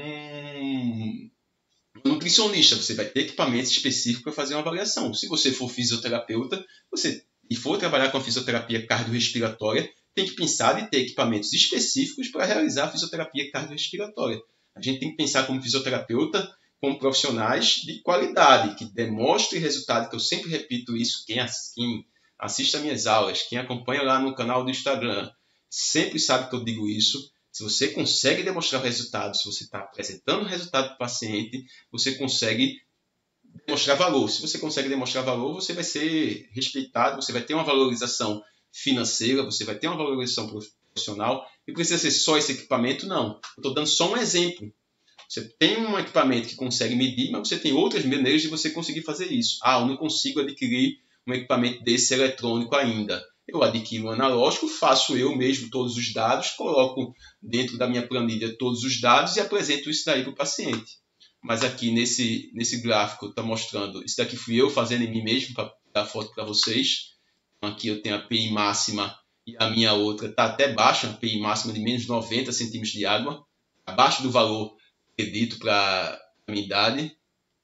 um nutricionista, você vai ter equipamentos específicos para fazer uma avaliação. Se você for fisioterapeuta, e for trabalhar com a fisioterapia cardiorrespiratória, tem que pensar em ter equipamentos específicos para realizar a fisioterapia cardiorrespiratória. A gente tem que pensar como fisioterapeuta, como profissionais de qualidade, que demonstrem resultado, que eu sempre repito isso, quem assiste às minhas aulas, quem acompanha lá no canal do Instagram, sempre sabe que eu digo isso. Se você consegue demonstrar o resultado, se você está apresentando o resultado para o paciente, você consegue demonstrar valor. Se você consegue demonstrar valor, você vai ser respeitado, você vai ter uma valorização financeira, você vai ter uma valorização profissional. E precisa ser só esse equipamento? Não. Eu estou dando só um exemplo. Você tem um equipamento que consegue medir, mas você tem outras maneiras de você conseguir fazer isso. Eu não consigo adquirir um equipamento desse eletrônico ainda. Eu adquiro um analógico, faço eu mesmo todos os dados, coloco dentro da minha planilha todos os dados e apresento isso daí para o paciente. Mas aqui nesse gráfico está mostrando, isso daqui fui eu fazendo em mim mesmo para dar foto para vocês. Então, aqui eu tenho a PI máxima e a minha outra está até baixa, a PI máxima de menos 90 centímetros de água, abaixo do valor predito para a minha idade.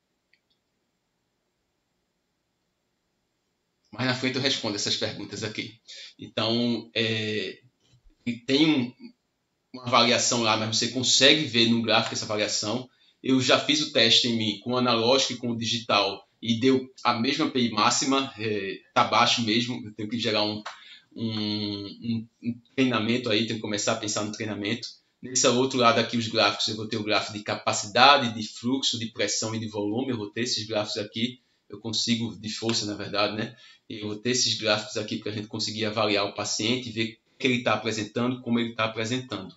Mais na frente eu respondo essas perguntas aqui. Então, tem uma avaliação lá, mas você consegue ver no gráfico essa avaliação. Eu já fiz o teste em mim com o analógico e com o digital e deu a mesma PI máxima, está baixo mesmo. Eu tenho que gerar um treinamento aí, tenho que começar a pensar no treinamento. Nesse outro lado aqui, os gráficos, eu vou ter o gráfico de capacidade, de fluxo, de pressão e de volume. Eu vou ter esses gráficos aqui, eu consigo, de força na verdade, né? Eu vou ter esses gráficos aqui para a gente conseguir avaliar o paciente e ver o que ele está apresentando, como ele está apresentando.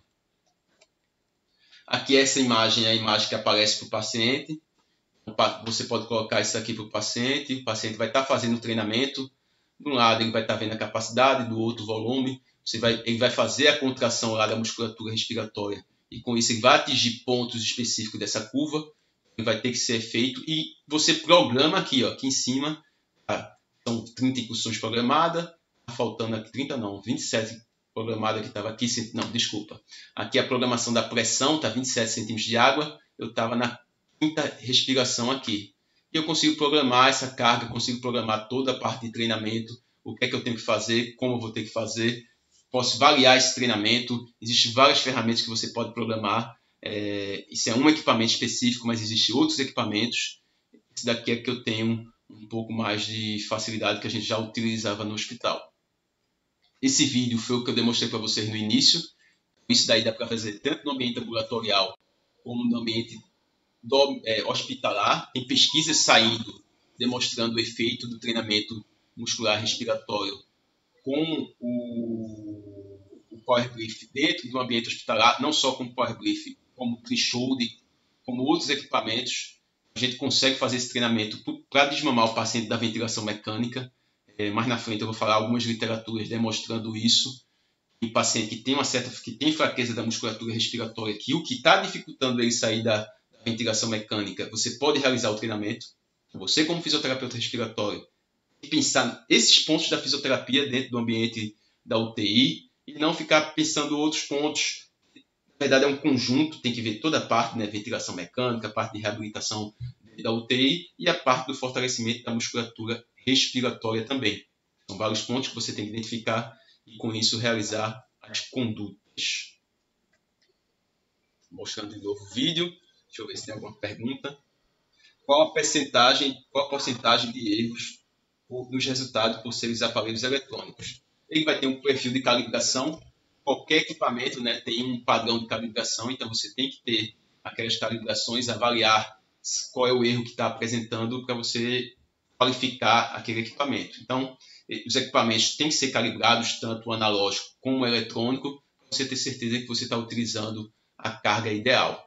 Aqui essa imagem é a imagem que aparece para o paciente. Você pode colocar isso aqui para o paciente vai estar fazendo o treinamento. De um lado ele vai estar vendo a capacidade, do outro o volume. Ele vai fazer a contração lá da musculatura respiratória e com isso ele vai atingir pontos específicos dessa curva. Ele vai ter que ser feito e você programa aqui, ó, aqui em cima, tá? São 30 incursões programadas, tá faltando aqui 30 não, 27 programada que estava aqui, não, desculpa. Aqui a programação da pressão tá 27 centímetros de água, eu estava na quinta respiração aqui. E eu consigo programar essa carga, consigo programar toda a parte de treinamento, o que é que eu tenho que fazer, como eu vou ter que fazer. Posso variar esse treinamento, existem várias ferramentas que você pode programar. Isso é um equipamento específico, mas existem outros equipamentos. Esse daqui é que eu tenho um pouco mais de facilidade que a gente já utilizava no hospital. Esse vídeo foi o que eu demonstrei para vocês no início. Isso daí dá para fazer tanto no ambiente ambulatorial como no ambiente hospitalar. Tem pesquisas saindo demonstrando o efeito do treinamento muscular respiratório com o Power Brief dentro do ambiente hospitalar, não só com o Power Brief, como o Threshold, como outros equipamentos. A gente consegue fazer esse treinamento para desmamar o paciente da ventilação mecânica. Mais na frente eu vou falar algumas literaturas demonstrando isso. Em paciente que tem fraqueza da musculatura respiratória, que o que está dificultando ele sair da ventilação mecânica, você pode realizar o treinamento. Você, como fisioterapeuta respiratório, pensar esses pontos da fisioterapia dentro do ambiente da UTI e não ficar pensando outros pontos. Na verdade, é um conjunto, tem que ver toda a parte, né? Ventilação mecânica, a parte de reabilitação da UTI e a parte do fortalecimento da musculatura respiratória também. São vários pontos que você tem que identificar e, com isso, realizar as condutas. Mostrando de novo o vídeo. Deixa eu ver se tem alguma pergunta. Qual a porcentagem de erros nos resultados por serem os aparelhos eletrônicos? Ele vai ter um perfil de calibração. Qualquer equipamento, né, tem um padrão de calibração, então você tem que ter aquelas calibrações, avaliar qual é o erro que está apresentando para você qualificar aquele equipamento. Então, os equipamentos têm que ser calibrados, tanto o analógico como o eletrônico, para você ter certeza que você está utilizando a carga ideal.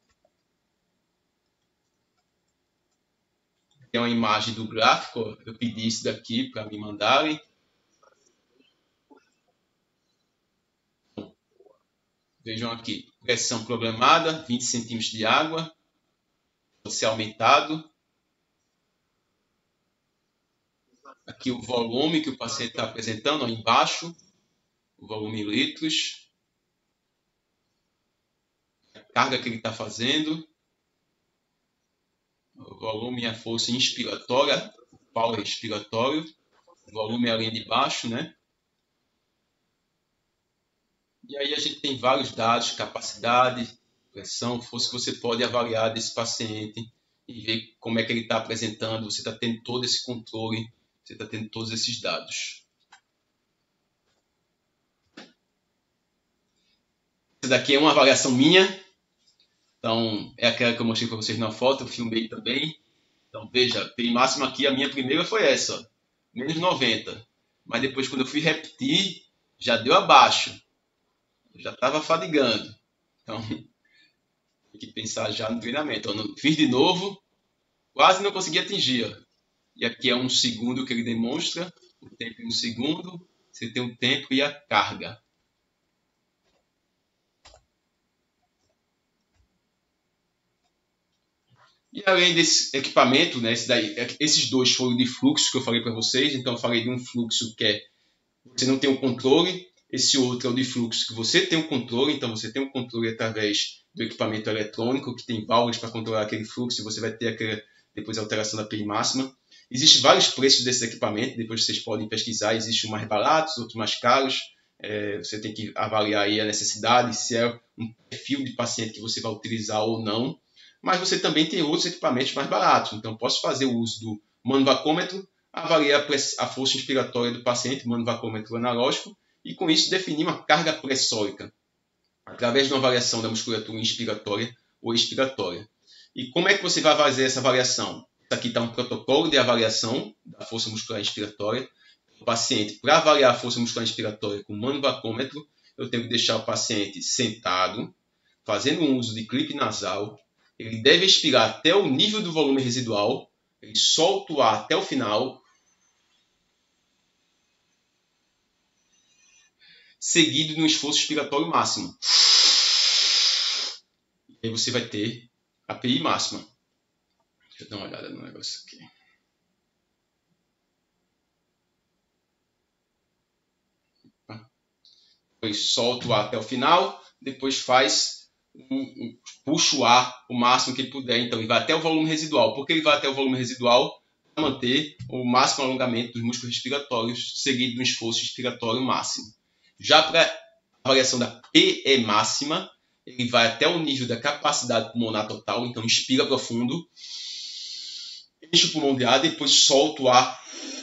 Tem uma imagem do gráfico, eu pedi isso daqui para me mandarem. Vejam aqui, pressão programada, 20 centímetros de água, pode ser aumentado. Aqui o volume que o paciente está apresentando, ó, embaixo, o volume em litros. A carga que ele está fazendo. O volume e a força inspiratória, o power expiratório. O volume é a linha de baixo, né? E aí a gente tem vários dados, capacidade, pressão, força que você pode avaliar desse paciente e ver como é que ele está apresentando. Você está tendo todo esse controle, você está tendo todos esses dados. Essa daqui é uma avaliação minha. Então, é aquela que eu mostrei para vocês na foto, eu filmei também. Então, veja, P máxima aqui, a minha primeira foi essa, ó, menos 90. Mas depois, quando eu fui repetir, já deu abaixo. Eu já estava fadigando. Então, tem que pensar já no treinamento. Eu fiz de novo, quase não consegui atingir. Ó. E aqui é um segundo que ele demonstra, o tempo em um segundo. Você tem o tempo e a carga. E além desse equipamento, né, esses dois foram de fluxo que eu falei para vocês. Então, eu falei de um fluxo que você não tem o controle. Esse outro é o de fluxo que você tem o controle. Então, você tem o controle através do equipamento eletrônico, que tem válvulas para controlar aquele fluxo. E você vai ter depois a alteração da PI máxima. Existem vários preços desse equipamento. Depois vocês podem pesquisar. Existem mais baratos, outros mais caros. Você tem que avaliar aí a necessidade, se é um perfil de paciente que você vai utilizar ou não. Mas você também tem outros equipamentos mais baratos. Então, posso fazer o uso do manovacômetro, avaliar a força inspiratória do paciente, manovacômetro analógico, e com isso definir uma carga pressórica, através de uma avaliação da musculatura inspiratória ou expiratória. E como é que você vai fazer essa avaliação? Aqui está um protocolo de avaliação da força muscular inspiratória. O paciente, para avaliar a força muscular inspiratória com manovacômetro, eu tenho que deixar o paciente sentado, fazendo um uso de clipe nasal. Ele deve expirar até o nível do volume residual. Ele solta o ar até o final. seguido de um esforço expiratório máximo. E aí você vai ter a PI máxima. Deixa eu dar uma olhada no negócio aqui. Depois solta o ar até o final, depois puxa o ar o máximo que ele puder. Então ele vai até o volume residual. Por que ele vai até o volume residual? Para manter o máximo alongamento dos músculos respiratórios, seguido de um esforço expiratório máximo. Já para a variação da PE máxima, ele vai até o nível da capacidade pulmonar total. Então inspira profundo, enche o pulmão de ar, depois solta o ar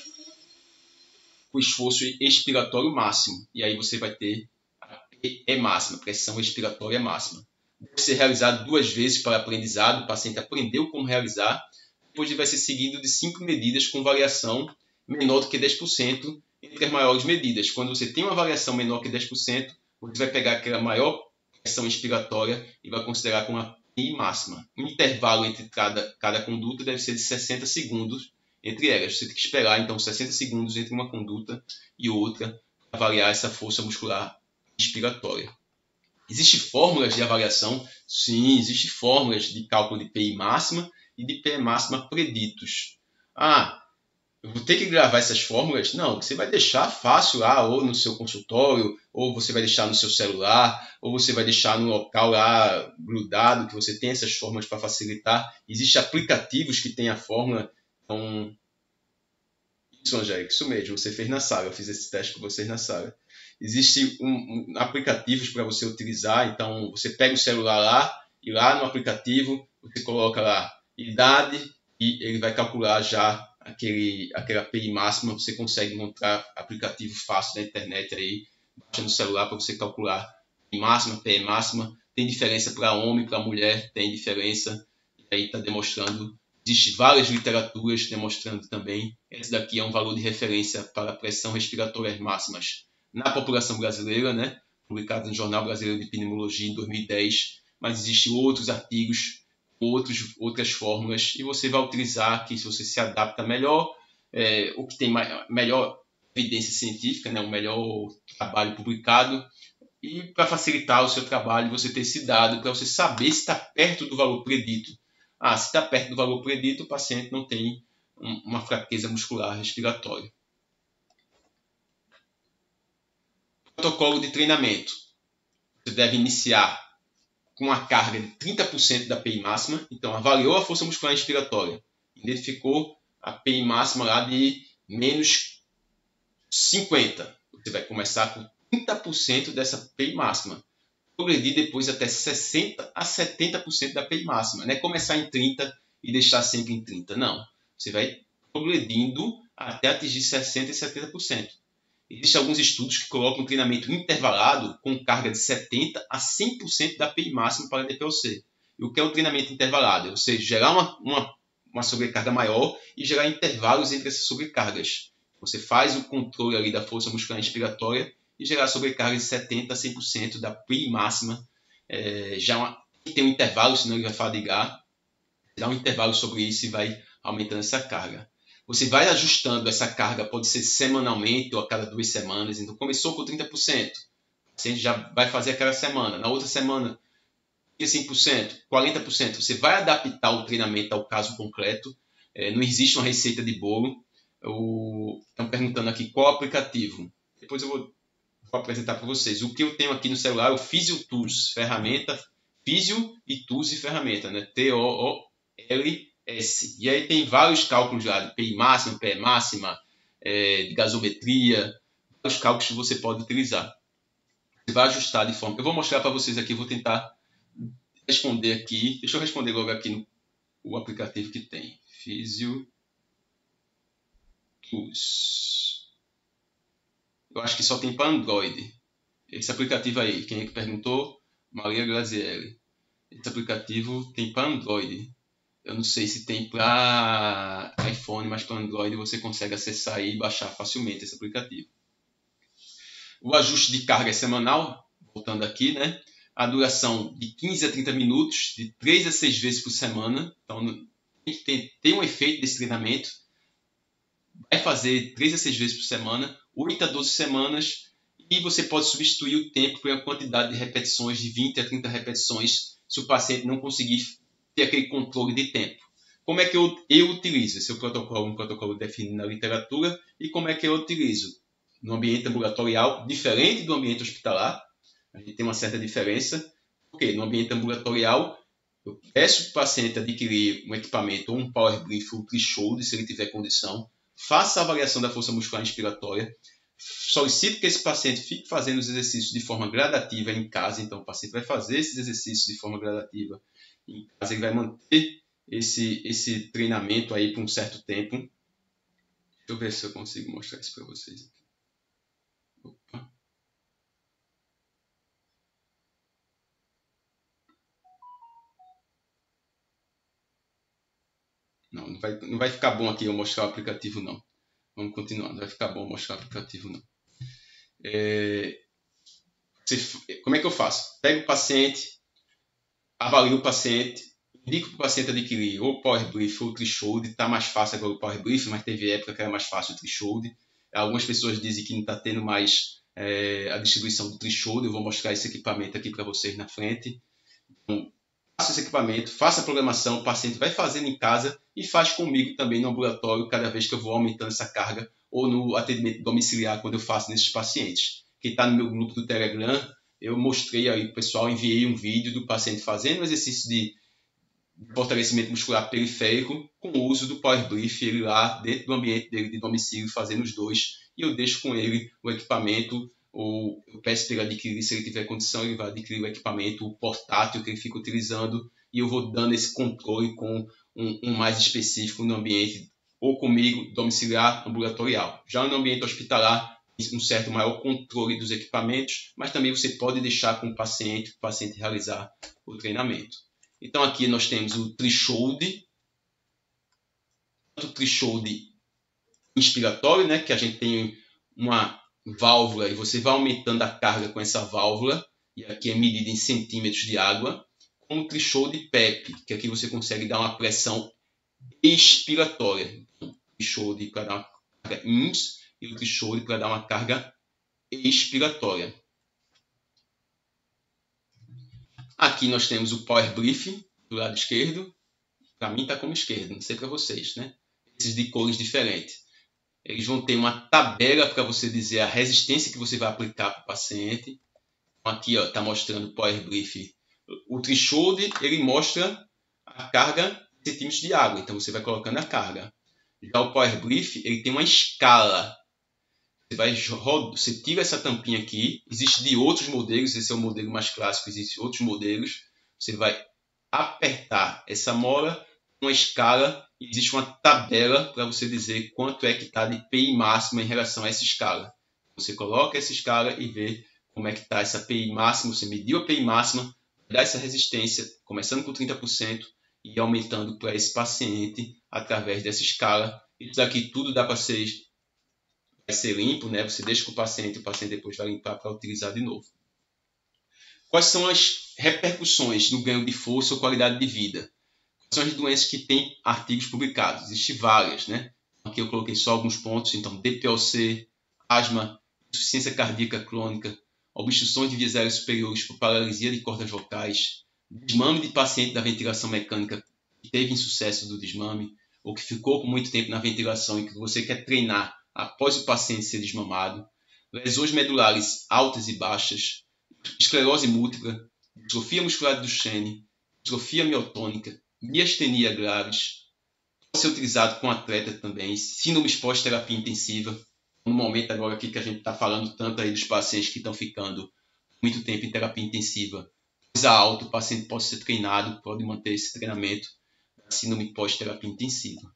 com o esforço expiratório máximo. E aí você vai ter a PE máxima, pressão respiratória máxima. Deve ser realizado 2 vezes para aprendizado. O paciente aprendeu como realizar. Depois ele vai ser seguido de 5 medidas com variação menor do que 10% entre as maiores medidas. Quando você tem uma variação menor que 10%, você vai pegar aquela maior pressão expiratória e vai considerar como a PI máxima. O intervalo entre cada conduta deve ser de 60 segundos entre elas. Você tem que esperar, então, 60 segundos entre uma conduta e outra para avaliar essa força muscular inspiratória. Existem fórmulas de avaliação? Sim, existem fórmulas de cálculo de PI máxima e de PE máxima preditos. Eu vou ter que gravar essas fórmulas? Não, você vai deixar fácil lá, ou no seu consultório, ou você vai deixar no seu celular, ou você vai deixar no local lá grudado, que você tem essas fórmulas para facilitar. Existem aplicativos que têm a fórmula. Então, isso, Angélica, isso mesmo, você fez na sala, eu fiz esse teste com vocês na sala. Existem aplicativos para você utilizar, então você pega o celular lá, e lá no aplicativo você coloca lá idade e ele vai calcular já aquela PI máxima. Você consegue encontrar aplicativo fácil na internet aí, baixa no celular para você calcular PI máxima, PE máxima. Tem diferença para homem, para mulher, tem diferença, e aí está demonstrando. Existem várias literaturas demonstrando também. Esse daqui é um valor de referência para a pressão respiratória máximas na população brasileira, né? Publicado no Jornal Brasileiro de Pneumologia em 2010. Mas existem outros artigos, outras fórmulas, e você vai utilizar aqui se você se adapta melhor, o que tem melhor evidência científica, né? O melhor trabalho publicado. E para facilitar o seu trabalho, você ter esse dado para você saber se está perto do valor predito. Se está perto do valor predito, o paciente não tem uma fraqueza muscular respiratória. Protocolo de treinamento. Você deve iniciar com uma carga de 30% da PI máxima. Então, avaliou a força muscular respiratória. Identificou a PI máxima lá de menos 50. Você vai começar com 30% dessa PI máxima. Progredir depois até 60% a 70% da PI máxima. Não é começar em 30% e deixar sempre em 30%. Não. Você vai progredindo até atingir 60% e 70%. Existem alguns estudos que colocam um treinamento intervalado com carga de 70% a 100% da PI máxima para a DPOC. E o que é o treinamento intervalado? É você gerar uma sobrecarga maior e gerar intervalos entre essas sobrecargas. Você faz o controle ali da força muscular respiratória e gerar sobrecarga de 70% a 100% da PI máxima. Tem um intervalo, senão ele vai fadigar. Dá um intervalo sobre isso e vai aumentando essa carga. Você vai ajustando essa carga, pode ser semanalmente ou a cada 2 semanas. Então, começou com 30%. O paciente já vai fazer aquela semana. Na outra semana, 35%, 40%. Você vai adaptar o treinamento ao caso concreto. Não existe uma receita de bolo. Estão perguntando aqui qual aplicativo. Depois eu vou apresentar para vocês. O que eu tenho aqui no celular é o Physio Tools, ferramenta, Physio e Tools e ferramenta, né? TOOLS. E aí tem vários cálculos lá de PI máxima, PE máxima, de gasometria, vários cálculos que você pode utilizar. Você vai ajustar de forma... Eu vou mostrar para vocês aqui, vou tentar responder aqui. Deixa eu responder logo aqui no aplicativo que tem. Physio Tools. Eu acho que só tem para Android. Esse aplicativo aí, quem é que perguntou? Maria Grazielli. Esse aplicativo tem para Android. Eu não sei se tem para iPhone, mas para Android você consegue acessar e baixar facilmente esse aplicativo. O ajuste de carga é semanal, voltando aqui, né? A duração de 15 a 30 minutos, de 3 a 6 vezes por semana. Então, tem um efeito desse treinamento. Vai fazer 3 a 6 vezes por semana, 8 a 12 semanas. E você pode substituir o tempo por uma quantidade de repetições de 20 a 30 repetições se o paciente não conseguir ter aquele controle de tempo. Como é que eu utilizo esse protocolo? Um protocolo definido na literatura. E como é que eu utilizo? No ambiente ambulatorial, diferente do ambiente hospitalar, a gente tem uma certa diferença. Porque no ambiente ambulatorial, eu peço para o paciente adquirir um equipamento ou um Power Brief ou Threshold, se ele tiver condição, faça a avaliação da força muscular inspiratória, solicito que esse paciente fique fazendo os exercícios de forma gradativa em casa. Então, o paciente vai fazer esses exercícios de forma gradativa em casa, ele vai manter esse treinamento aí por um certo tempo. Deixa eu ver se eu consigo mostrar isso para vocês aqui. Opa. Não vai ficar bom aqui eu mostrar o aplicativo, não. Vamos continuar. Não vai ficar bom mostrar o aplicativo, não. Como é que eu faço? Pego o paciente, avalio o paciente, indico para o paciente adquirir ou Power Brief ou Threshold. Está mais fácil agora o Power Brief, mas teve época que era mais fácil o Threshold. Algumas pessoas dizem que não está tendo mais a distribuição do Threshold. Eu vou mostrar esse equipamento aqui para vocês na frente. Então, faça esse equipamento, faça a programação, o paciente vai fazendo em casa e faz comigo também no ambulatório cada vez que eu vou aumentando essa carga, ou no atendimento domiciliar quando eu faço nesses pacientes. Quem está no meu grupo do Telegram, eu mostrei aí para o pessoal, enviei um vídeo do paciente fazendo o exercício de fortalecimento muscular periférico com o uso do Power Brief, ele lá dentro do ambiente dele de domicílio fazendo os dois, e eu deixo com ele o equipamento, ou eu peço para ele adquirir, se ele tiver condição, ele vai adquirir o equipamento portátil que ele fica utilizando, e eu vou dando esse controle com um mais específico no ambiente, ou comigo, domiciliar, ambulatorial. Já no ambiente hospitalar, um certo maior controle dos equipamentos, mas também você pode deixar com o paciente realizar o treinamento. Então aqui nós temos o Threshold, o Threshold inspiratório, né, que a gente tem uma válvula e você vai aumentando a carga com essa válvula, e aqui é medida em centímetros de água, como o Threshold PEP, que aqui você consegue dar uma pressão expiratória. Então, o Threshold para dar uma carga ins e o Threshold para dar uma carga expiratória. Aqui nós temos o Power Brief do lado esquerdo. Para mim está como esquerdo, não sei para vocês, né? Esses de cores diferentes. Eles vão ter uma tabela para você dizer a resistência que você vai aplicar para o paciente. Então, aqui está mostrando o Power Brief. O Threshold, ele mostra a carga em centímetros de água, então você vai colocando a carga. Já o Power Brief, ele tem uma escala. Você tira essa tampinha aqui, existe de outros modelos, esse é o modelo mais clássico, existem outros modelos. Você vai apertar essa mola, uma escala, e existe uma tabela para você dizer quanto é que está de PI máxima em relação a essa escala. Você coloca essa escala e vê como é que está essa PI máxima, você mediu a PI máxima, dá essa resistência, começando com 30% e aumentando para esse paciente através dessa escala. Isso aqui tudo dá para ser limpo, né? Você deixa com o paciente depois vai limpar para utilizar de novo. Quais são as repercussões no ganho de força ou qualidade de vida? Quais são as doenças que têm artigos publicados? Existem várias, né? Aqui eu coloquei só alguns pontos. Então, DPOC, asma, insuficiência cardíaca crônica, obstruções de vias aéreas superiores por paralisia de cordas vocais, desmame de paciente da ventilação mecânica que teve insucesso do desmame, ou que ficou por muito tempo na ventilação e que você quer treinar após o paciente ser desmamado, lesões medulares altas e baixas, esclerose múltipla, distrofia muscular de Duchenne, distrofia miotônica, miastenia graves. Pode ser utilizado com atleta também, síndromes pós-terapia intensiva. No momento agora aqui que a gente está falando tanto aí dos pacientes que estão ficando muito tempo em terapia intensiva, coisa alta, o paciente pode ser treinado, pode manter esse treinamento da síndrome pós-terapia intensiva.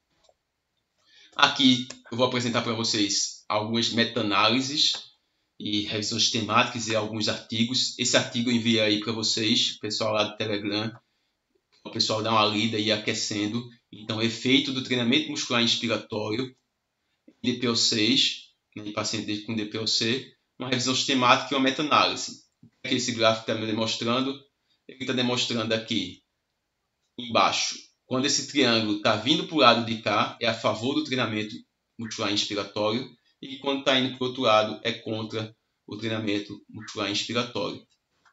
Aqui eu vou apresentar para vocês algumas meta-análises e revisões temáticas e alguns artigos. Esse artigo eu enviei aí para vocês, o pessoal lá do Telegram, o pessoal dá uma lida e ir aquecendo. Então, efeito do treinamento muscular inspiratório em DPO6, em paciente com DPOC, uma revisão sistemática e uma meta-análise. O que esse gráfico está me demonstrando? Ele está demonstrando aqui, embaixo, quando esse triângulo está vindo para o lado de cá, é a favor do treinamento muscular inspiratório, e quando está indo para o outro lado, é contra o treinamento muscular inspiratório.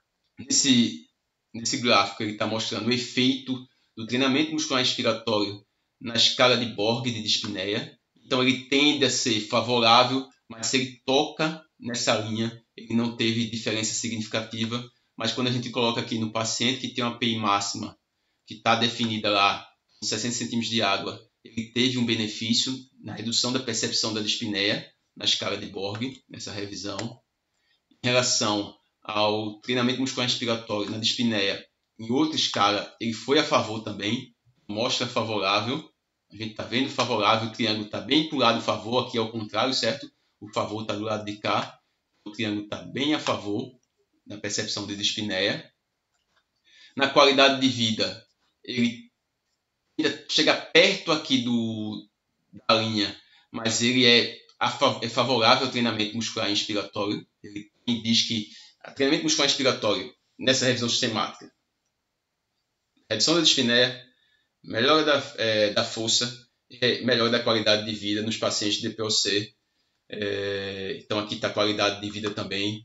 Nesse gráfico ele está mostrando o efeito do treinamento muscular inspiratório na escala de Borg de dispneia. Então ele tende a ser favorável, mas se ele toca nessa linha, ele não teve diferença significativa. Mas quando a gente coloca aqui no paciente que tem uma PI máxima, que está definida lá em 60 centímetros de água, ele teve um benefício na redução da percepção da dispneia na escala de Borg, nessa revisão. Em relação ao treinamento muscular inspiratório na dispneia, em outra escala, ele foi a favor também, mostra favorável. A gente está vendo favorável, o triângulo está bem para o lado favor, aqui é o contrário, certo? O favor está do lado de cá, o triângulo está bem a favor na percepção de dispneia. Na qualidade de vida, ele ainda chega perto aqui da linha, mas ele é favorável ao treinamento muscular inspiratório. Ele diz que o treinamento muscular inspiratório, nessa revisão sistemática, redução da dispneia, melhora da força e melhora da qualidade de vida nos pacientes de DPOC. Então aqui está a qualidade de vida também.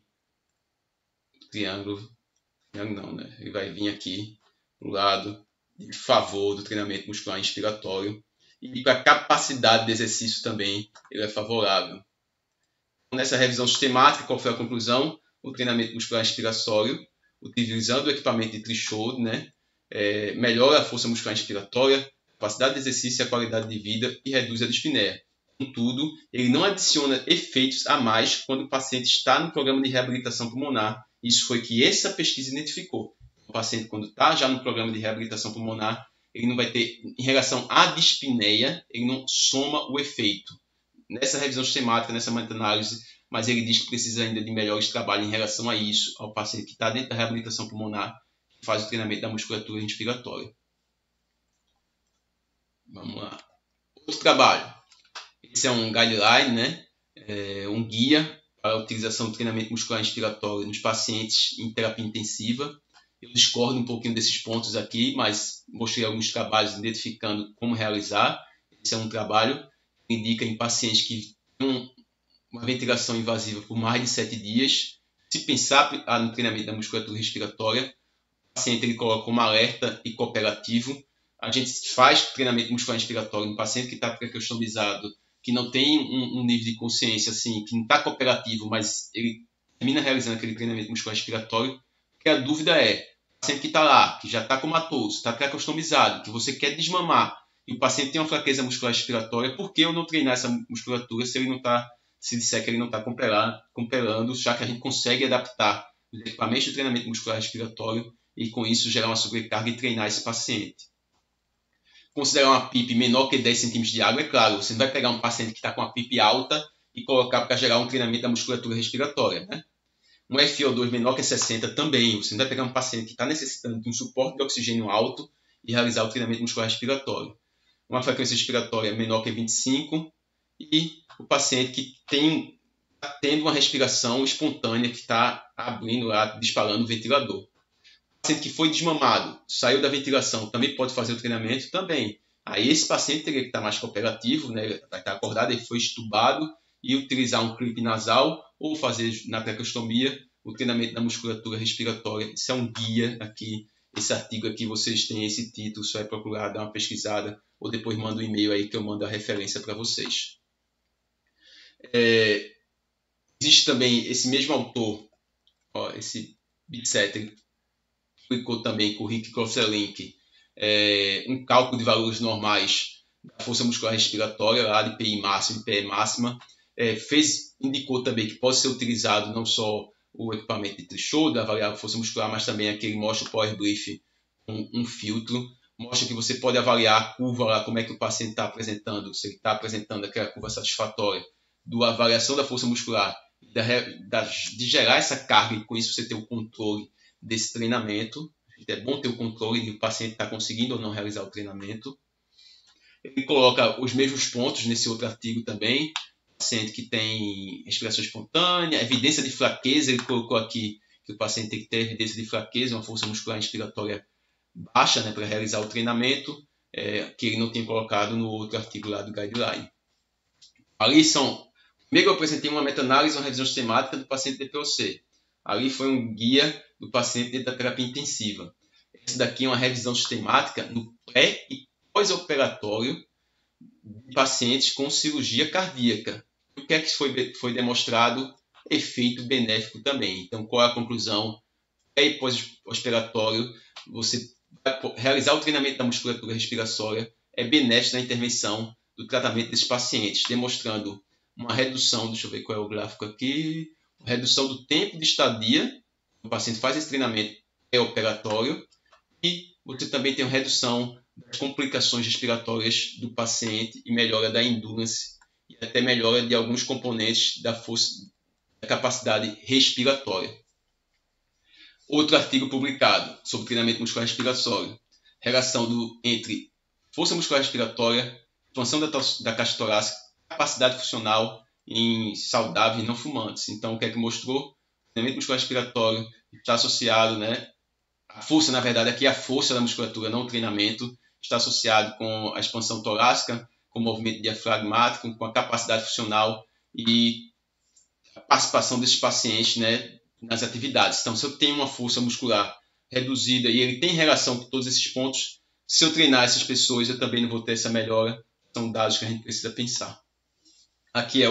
Triângulo não, né? Ele vai vir aqui para o lado de favor do treinamento muscular inspiratório. E para a capacidade de exercício também ele é favorável. Nessa revisão sistemática, qual foi a conclusão? O treinamento muscular inspiratório, utilizando o equipamento de threshold, né? Melhora a força muscular inspiratória, capacidade de exercício e a qualidade de vida e reduz a dispneia. Contudo, ele não adiciona efeitos a mais quando o paciente está no programa de reabilitação pulmonar. Isso foi que essa pesquisa identificou. O paciente, quando está já no programa de reabilitação pulmonar, ele não vai ter, em relação à dispneia, ele não soma o efeito. Nessa revisão sistemática, nessa meta-análise, mas ele diz que precisa ainda de melhores trabalhos em relação a isso, ao paciente que está dentro da reabilitação pulmonar, que faz o treinamento da musculatura respiratória. Vamos lá. Outro trabalho. Esse é um guideline, né? Um guia para a utilização do treinamento muscular inspiratório nos pacientes em terapia intensiva. Eu discordo um pouquinho desses pontos aqui, mas mostrei alguns trabalhos identificando como realizar. Esse é um trabalho que indica em pacientes que têm uma ventilação invasiva por mais de 7 dias. Se pensar no treinamento da musculatura respiratória, o paciente ele coloca como alerta e cooperativo. A gente faz treinamento muscular inspiratório no paciente que está precaucionizado, que não tem um nível de consciência, assim, que não está cooperativo, mas ele termina realizando aquele treinamento muscular respiratório. Porque a dúvida é, o paciente que está lá, que já está comatoso, está pré-customizado, que você quer desmamar, e o paciente tem uma fraqueza muscular respiratória, por que eu não treinar essa musculatura se disser que ele não está compelando, já que a gente consegue adaptar os equipamentos de treinamento muscular respiratório e com isso gerar uma sobrecarga e treinar esse paciente. Considerar uma PIP menor que 10 centímetros de água, é claro, você não vai pegar um paciente que está com uma PIP alta e colocar para gerar um treinamento da musculatura respiratória, né? Um FiO2 menor que 60 também, você não vai pegar um paciente que está necessitando de um suporte de oxigênio alto e realizar o treinamento muscular respiratório. Uma frequência respiratória menor que 25 e o paciente que está tendo uma respiração espontânea, que está abrindo lá, disparando o ventilador. O paciente que foi desmamado, saiu da ventilação, também pode fazer o treinamento também. Aí esse paciente teria que estar mais cooperativo, né? Vai estar acordado, ele foi estubado e utilizar um clipe nasal ou fazer na traqueostomia o treinamento da musculatura respiratória. Isso é um guia aqui. Esse artigo aqui, vocês têm esse título, só é procurar, dar uma pesquisada ou depois manda um e-mail aí que eu mando a referência para vocês. Existe também esse mesmo autor, esse Bitsetter, publicou também com o Rick Crosselink um cálculo de valores normais da força muscular respiratória, lá de PI máximo e PE máxima. Indicou também que pode ser utilizado não só o equipamento de threshold, avaliar a força muscular, mas também aquele mostra o Power Brief com um filtro. Mostra que você pode avaliar a curva lá, como é que o paciente está apresentando, se ele está apresentando aquela curva satisfatória da avaliação da força muscular, de gerar essa carga e com isso você ter o controle desse treinamento. É bom ter o controle de o paciente está conseguindo ou não realizar o treinamento. Ele coloca os mesmos pontos nesse outro artigo também. Paciente que tem respiração espontânea, evidência de fraqueza, ele colocou aqui que o paciente tem que ter evidência de fraqueza, uma força muscular inspiratória baixa, né, para realizar o treinamento, que ele não tinha colocado no outro artigo lá do guideline. Ali são Primeiro eu apresentei uma meta-análise, uma revisão sistemática do paciente DPOC. Ali foi um guia do paciente dentro da terapia intensiva. Essa daqui é uma revisão sistemática no pré e pós-operatório de pacientes com cirurgia cardíaca. O que é que foi demonstrado? Efeito benéfico também. Então, qual é a conclusão? Pré e pós-operatório, você vai realizar o treinamento da musculatura respiratória é benéfico na intervenção do tratamento desses pacientes, demonstrando uma redução, deixa eu ver qual é o gráfico aqui, redução do tempo de estadia, o paciente faz esse treinamento pré-operatório, e você também tem uma redução das complicações respiratórias do paciente e melhora da endurance e até melhora de alguns componentes da força, da capacidade respiratória. Outro artigo publicado sobre treinamento muscular respiratório, relação entre força muscular respiratória, expansão da caixa torácica, capacidade funcional em saudáveis e não fumantes. Então, o que é que mostrou? O treinamento muscular respiratório está associado, a força, na verdade, aqui é a força da musculatura, não o treinamento, está associado com a expansão torácica, com o movimento diafragmático, com a capacidade funcional e a participação desses pacientes, nas atividades. Então, se eu tenho uma força muscular reduzida e ele tem relação com todos esses pontos, se eu treinar essas pessoas, eu também não vou ter essa melhora. São dados que a gente precisa pensar. Aqui é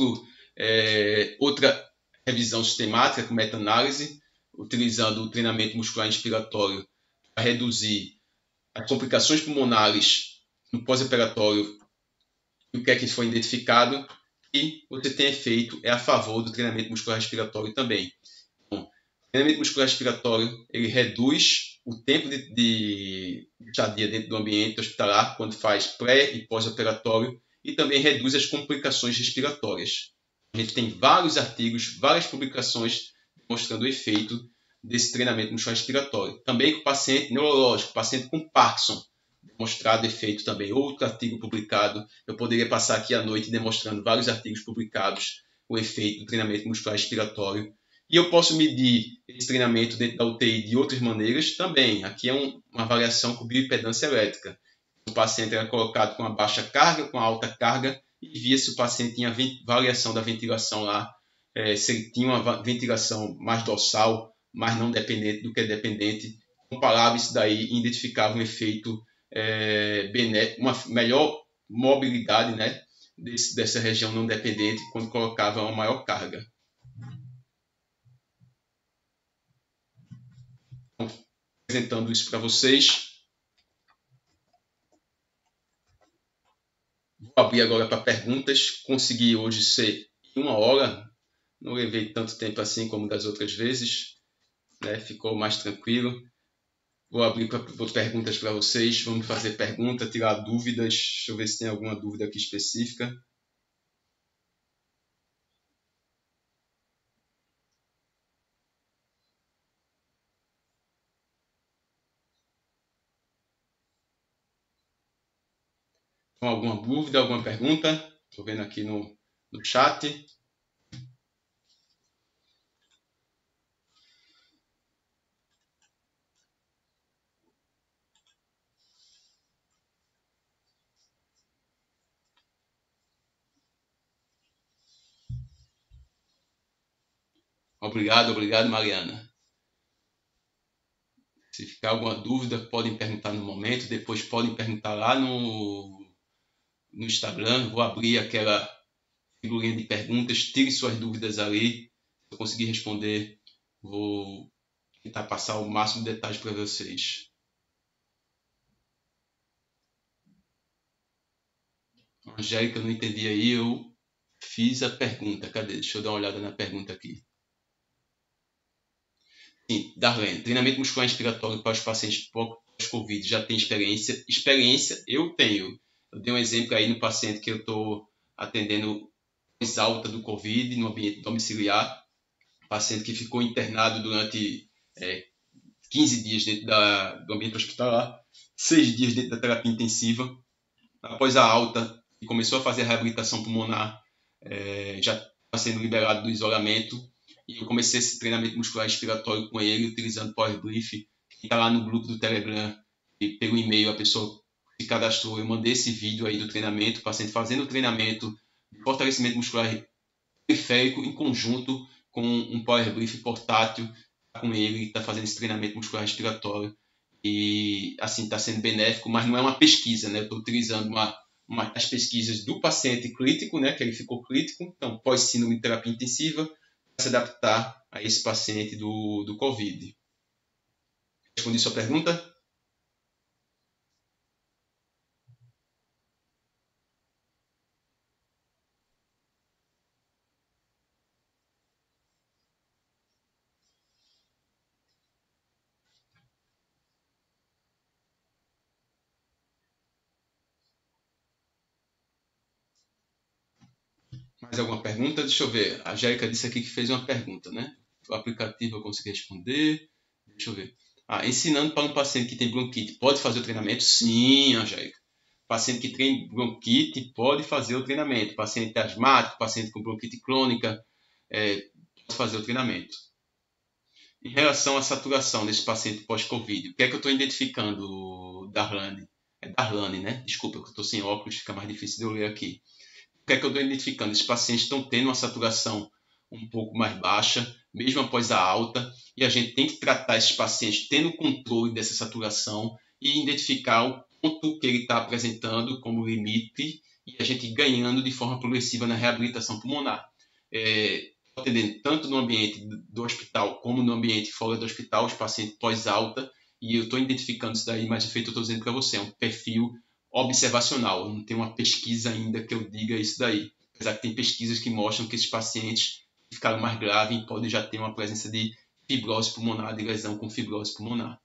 outra revisão sistemática com meta-análise, utilizando o treinamento muscular inspiratório para reduzir as complicações pulmonares no pós-operatório. O que é que foi identificado? E você tem efeito a favor do treinamento muscular respiratório também. Então, o treinamento muscular respiratório ele reduz o tempo de estadia dentro do ambiente hospitalar quando faz pré e pós-operatório e também reduz as complicações respiratórias. A gente tem vários artigos, várias publicações mostrando o efeito desse treinamento muscular respiratório. Também com paciente neurológico, paciente com Parkinson, demonstrado efeito também. Outro artigo publicado, eu poderia passar aqui à noite demonstrando vários artigos publicados, o efeito do treinamento muscular respiratório. E eu posso medir esse treinamento dentro da UTI de outras maneiras também. Aqui é uma avaliação com bioimpedância elétrica. O paciente era colocado com a baixa carga, com a alta carga, e via se o paciente tinha variação da ventilação lá, se ele tinha uma ventilação mais dorsal, mais não dependente do que dependente. Comparava isso daí e identificava um efeito benéfico, uma melhor mobilidade dessa região não dependente quando colocava uma maior carga. Então, apresentando isso para vocês. Vou abrir agora para perguntas. Consegui hoje ser 1 hora. Não levei tanto tempo assim como das outras vezes. Ficou mais tranquilo. Vou abrir para perguntas para vocês. Vamos fazer pergunta, tirar dúvidas. Deixa eu ver se tem alguma dúvida aqui específica. Com alguma dúvida, alguma pergunta? Estou vendo aqui no chat. Obrigado, Mariana. Se ficar alguma dúvida, podem perguntar no momento. Depois podem perguntar lá no Instagram. Vou abrir aquela figurinha de perguntas. Tire suas dúvidas ali. Se eu conseguir responder, vou tentar passar o máximo de detalhes para vocês. Angélica, eu não entendi aí. Eu fiz a pergunta. Cadê? Deixa eu dar uma olhada na pergunta aqui. Sim, Darlene, treinamento muscular inspiratório para os pacientes pós-Covid já tem experiência? Experiência eu tenho. Eu dei um exemplo aí no paciente que eu estou atendendo mais alta do Covid no ambiente domiciliar. Paciente que ficou internado durante 15 dias dentro do ambiente hospitalar, 6 dias dentro da terapia intensiva. Após a alta, e começou a fazer a reabilitação pulmonar, já está sendo liberado do isolamento. E eu comecei esse treinamento muscular respiratório com ele, utilizando Power Brief, que está lá no grupo do Telegram. E pelo e-mail, a pessoa se cadastrou. Eu mandei esse vídeo aí do treinamento, o paciente fazendo o treinamento de fortalecimento muscular periférico em conjunto com um Power Brief portátil, com ele está fazendo esse treinamento muscular respiratório e assim está sendo benéfico, mas não é uma pesquisa, né? Eu estou utilizando as pesquisas do paciente crítico, né? Que ele ficou crítico, então pós-síndrome de terapia intensiva, para se adaptar a esse paciente do COVID. Respondi sua pergunta? Mais alguma pergunta? Deixa eu ver. A Jérica disse aqui que fez uma pergunta, né? O aplicativo eu consegui responder. Deixa eu ver. Ensinando para um paciente que tem bronquite, pode fazer o treinamento? Sim, Angélica. Paciente que tem bronquite pode fazer o treinamento. Paciente asmático, paciente com bronquite crônica, pode fazer o treinamento. Em relação à saturação desse paciente pós-Covid, o que é que eu estou identificando, Darlane? É Darlane, né? Desculpa, eu estou sem óculos, fica mais difícil de eu ler aqui. O que é que eu estou identificando? Esses pacientes estão tendo uma saturação um pouco mais baixa, mesmo após a alta, e a gente tem que tratar esses pacientes tendo controle dessa saturação e identificar o ponto que ele está apresentando como limite e a gente ganhando de forma progressiva na reabilitação pulmonar. Atendendo tanto no ambiente do hospital como no ambiente fora do hospital, os pacientes pós-alta, e eu estou identificando isso daí, mas o efeito eu estou dizendo para você, é um perfil observacional, não tem uma pesquisa ainda que eu diga isso daí. Apesar que tem pesquisas que mostram que esses pacientes que ficaram mais graves podem já ter uma presença de fibrose pulmonar, de lesão com fibrose pulmonar.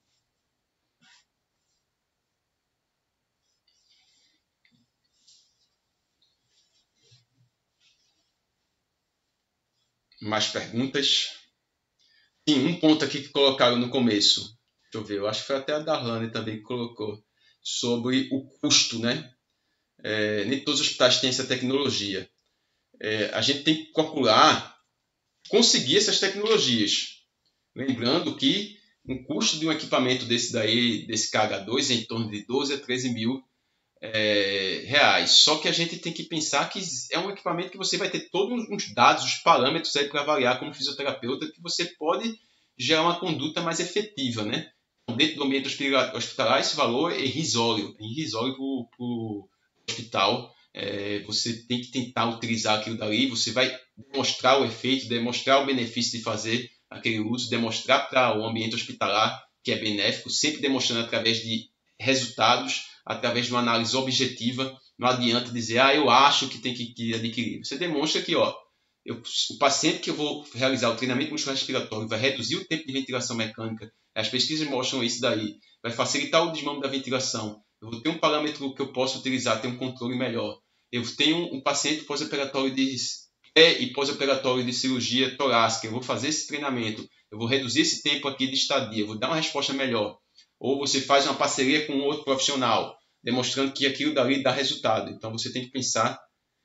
Mais perguntas? Sim, um ponto aqui que colocaram no começo. Deixa eu ver, eu acho que foi até a Darlane também que colocou. Sobre o custo, né? Nem todos os hospitais têm essa tecnologia. A gente tem que calcular, conseguir essas tecnologias. Lembrando que um custo de um equipamento desse KH2 é em torno de 12 a 13 mil reais. Só que a gente tem que pensar que é um equipamento que você vai ter todos os dados, os parâmetros aí para avaliar como fisioterapeuta, que você pode gerar uma conduta mais efetiva, né? Dentro do ambiente hospitalar, esse valor é irrisório para o hospital. Você tem que tentar utilizar aquilo dali, você vai demonstrar o efeito, demonstrar o benefício de fazer aquele uso, demonstrar para o ambiente hospitalar que é benéfico, sempre demonstrando através de resultados, através de uma análise objetiva. Não adianta dizer, eu acho que tem que adquirir. Você demonstra que o paciente que eu vou realizar o treinamento muscular respiratório vai reduzir o tempo de ventilação mecânica. As pesquisas mostram isso daí. Vai facilitar o desmame da ventilação. Eu vou ter um parâmetro que eu posso utilizar, ter um controle melhor. Eu tenho um paciente pós-operatório e pós-operatório de cirurgia torácica. Eu vou fazer esse treinamento. Eu vou reduzir esse tempo aqui de estadia. Eu vou dar uma resposta melhor. Ou você faz uma parceria com outro profissional, demonstrando que aquilo dali dá resultado. Então você tem que pensar,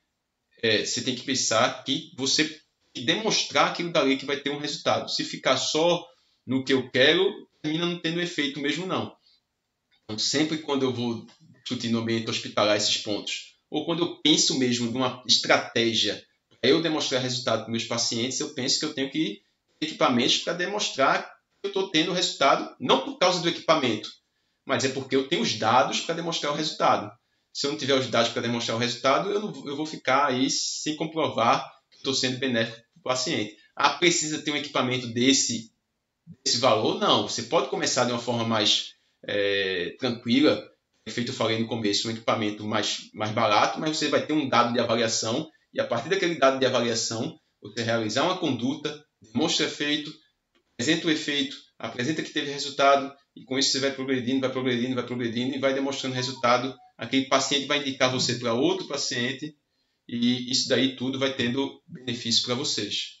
que você demonstrar aquilo dali que vai ter um resultado. Se ficar só no que eu quero, termina não tendo efeito mesmo não. Então sempre quando eu vou discutir no ambiente hospitalar esses pontos, ou quando eu penso mesmo numa estratégia para eu demonstrar resultado para meus pacientes, eu penso que eu tenho que ter equipamentos para demonstrar que eu estou tendo resultado, não por causa do equipamento, mas é porque eu tenho os dados para demonstrar o resultado. Se eu não tiver os dados para demonstrar o resultado, eu vou ficar aí sem comprovar que estou sendo benéfico para o paciente. Precisa ter um equipamento desse valor? Não. Você pode começar de uma forma mais tranquila. Feito eu falei no começo, um equipamento mais barato, mas você vai ter um dado de avaliação e a partir daquele dado de avaliação, você realizar uma conduta, demonstra efeito, apresenta o efeito, apresenta que teve resultado e com isso você vai progredindo e vai demonstrando resultado. Aquele paciente vai indicar você para outro paciente e isso daí tudo vai tendo benefício para vocês.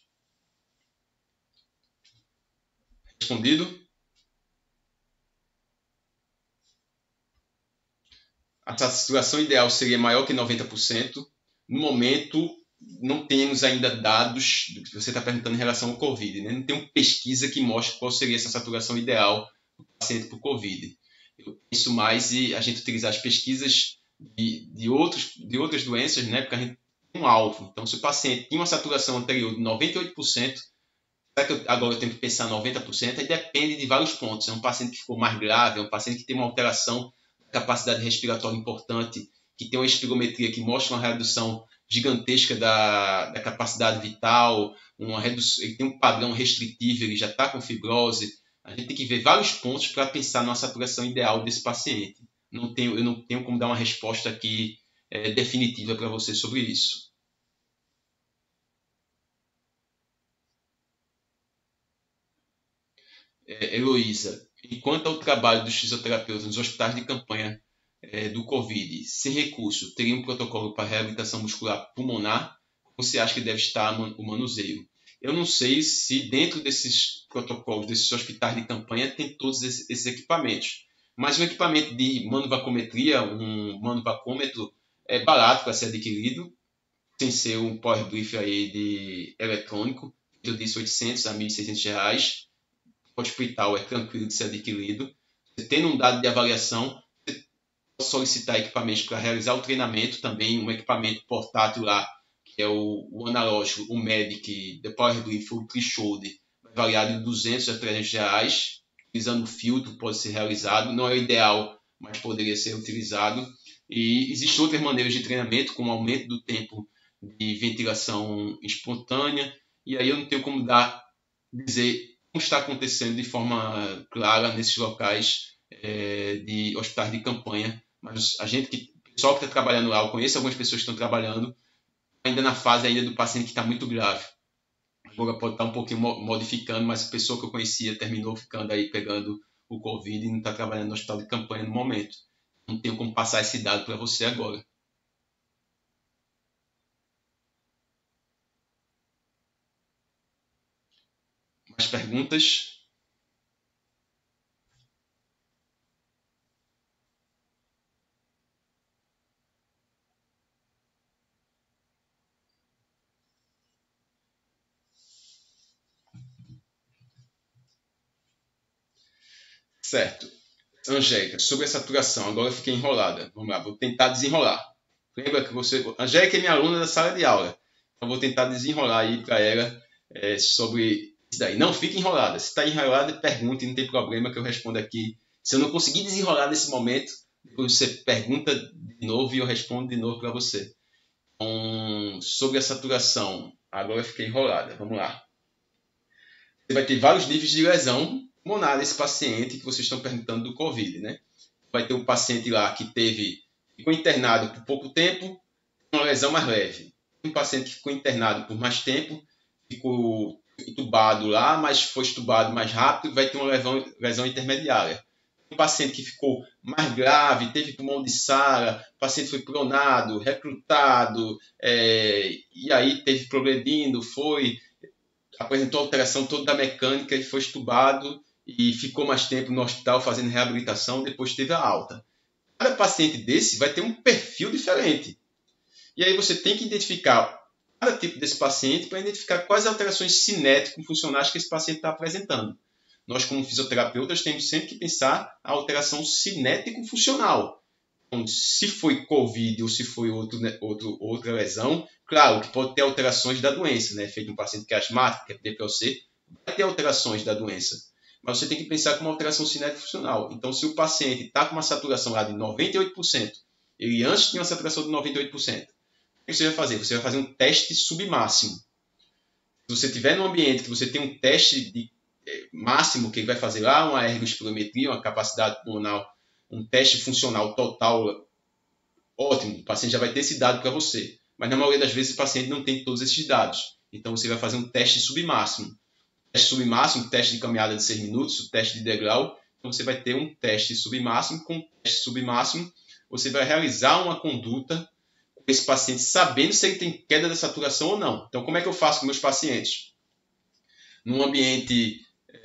Respondido? A saturação ideal seria maior que 90%. No momento, não temos ainda dados do que você está perguntando em relação ao Covid. Né? Não tem uma pesquisa que mostre qual seria essa saturação ideal do paciente por Covid. Eu penso mais em a gente utilizar as pesquisas de outras doenças, né? Porque a gente um alvo. Então, se o paciente tinha uma saturação anterior de 98%, será que agora eu tenho que pensar 90%? Aí depende de vários pontos. É um paciente que ficou mais grave, é um paciente que tem uma alteração da capacidade respiratória importante, que tem uma espirometria que mostra uma redução gigantesca da capacidade vital, ele tem um padrão restritivo, ele já está com fibrose. A gente tem que ver vários pontos para pensar na saturação ideal desse paciente. Eu não tenho como dar uma resposta aqui definitiva para você sobre isso. Heloísa, enquanto ao trabalho dos fisioterapeutas nos hospitais de campanha do Covid, sem recurso, teria um protocolo para reabilitação muscular pulmonar? Ou você acha que deve estar o manuseio? Eu não sei se dentro desses protocolos, desses hospitais de campanha, tem todos esses equipamentos. Mas um equipamento de manovacometria, um manovacômetro, é barato para ser adquirido, sem ser um power brief aí de eletrônico. Eu disse R$800 a R$1.600. O hospital é tranquilo de ser adquirido. Você tendo um dado de avaliação, você pode solicitar equipamentos para realizar o treinamento, também um equipamento portátil lá, que é o analógico, o Medic, The Power Brief, o Threshold, vai variar de R$200 a R$300. Utilizando o filtro pode ser realizado. Não é o ideal, mas poderia ser utilizado. E existem outras maneiras de treinamento, como aumento do tempo de ventilação espontânea. E aí eu não tenho como dizer como está acontecendo de forma clara nesses locais de hospitais de campanha. Mas o pessoal que está trabalhando lá, eu conheço algumas pessoas que estão trabalhando ainda na fase ainda do paciente que está muito grave. Agora pode estar um pouquinho modificando, mas a pessoa que eu conhecia terminou ficando aí, pegando o Covid e não está trabalhando no hospital de campanha no momento. Não tenho como passar esse dado para você agora. Mais perguntas? Certo. Angélica, sobre a saturação, agora eu fiquei enrolada. Vamos lá, vou tentar desenrolar. Lembra que Angélica é minha aluna da sala de aula. Então vou tentar desenrolar aí para ela sobre isso daí. Não fique enrolada. Se está enrolada, pergunte, não tem problema que eu respondo aqui. Se eu não conseguir desenrolar nesse momento, depois você pergunta de novo e eu respondo de novo para você. Então, sobre a saturação, agora eu fiquei enrolada. Vamos lá. Você vai ter vários níveis de lesão pulmonar nesse paciente que vocês estão perguntando do Covid, né? Vai ter um paciente lá que ficou internado por pouco tempo, uma lesão mais leve. Um paciente que ficou internado por mais tempo, ficou entubado lá, mas foi entubado mais rápido, vai ter uma lesão intermediária. Um paciente que ficou mais grave, teve pulmão de Sara, o paciente foi pronado, recrutado, e aí teve progredindo, apresentou alteração toda da mecânica e foi entubado e ficou mais tempo no hospital fazendo reabilitação, depois teve a alta. Cada paciente desse vai ter um perfil diferente. E aí você tem que identificar cada tipo desse paciente para identificar quais alterações cinético-funcionais que esse paciente está apresentando. Nós, como fisioterapeutas, temos sempre que pensar a alteração cinético-funcional. Então, se foi Covid ou se foi outra lesão, claro que pode ter alterações da doença, né? Feito um paciente que é asmático, que é PPOC, vai ter alterações da doença. Mas você tem que pensar como alteração cinético-funcional. Então, se o paciente está com uma saturação lá de 98%, ele antes tinha uma saturação de 98%, o que você vai fazer? Você vai fazer um teste submáximo. Se você estiver num ambiente que você tem um teste de máximo, que ele vai fazer lá, uma ergospirometria, uma capacidade pulmonar, um teste funcional total, ótimo, o paciente já vai ter esse dado para você. Mas na maioria das vezes o paciente não tem todos esses dados. Então você vai fazer um teste submáximo. Teste submáximo, teste de caminhada de 6 minutos, o teste de degrau. Então você vai ter um teste submáximo. Com o teste submáximo, você vai realizar uma conduta com esse paciente, sabendo se ele tem queda da saturação ou não. Então como é que eu faço com meus pacientes? Num ambiente,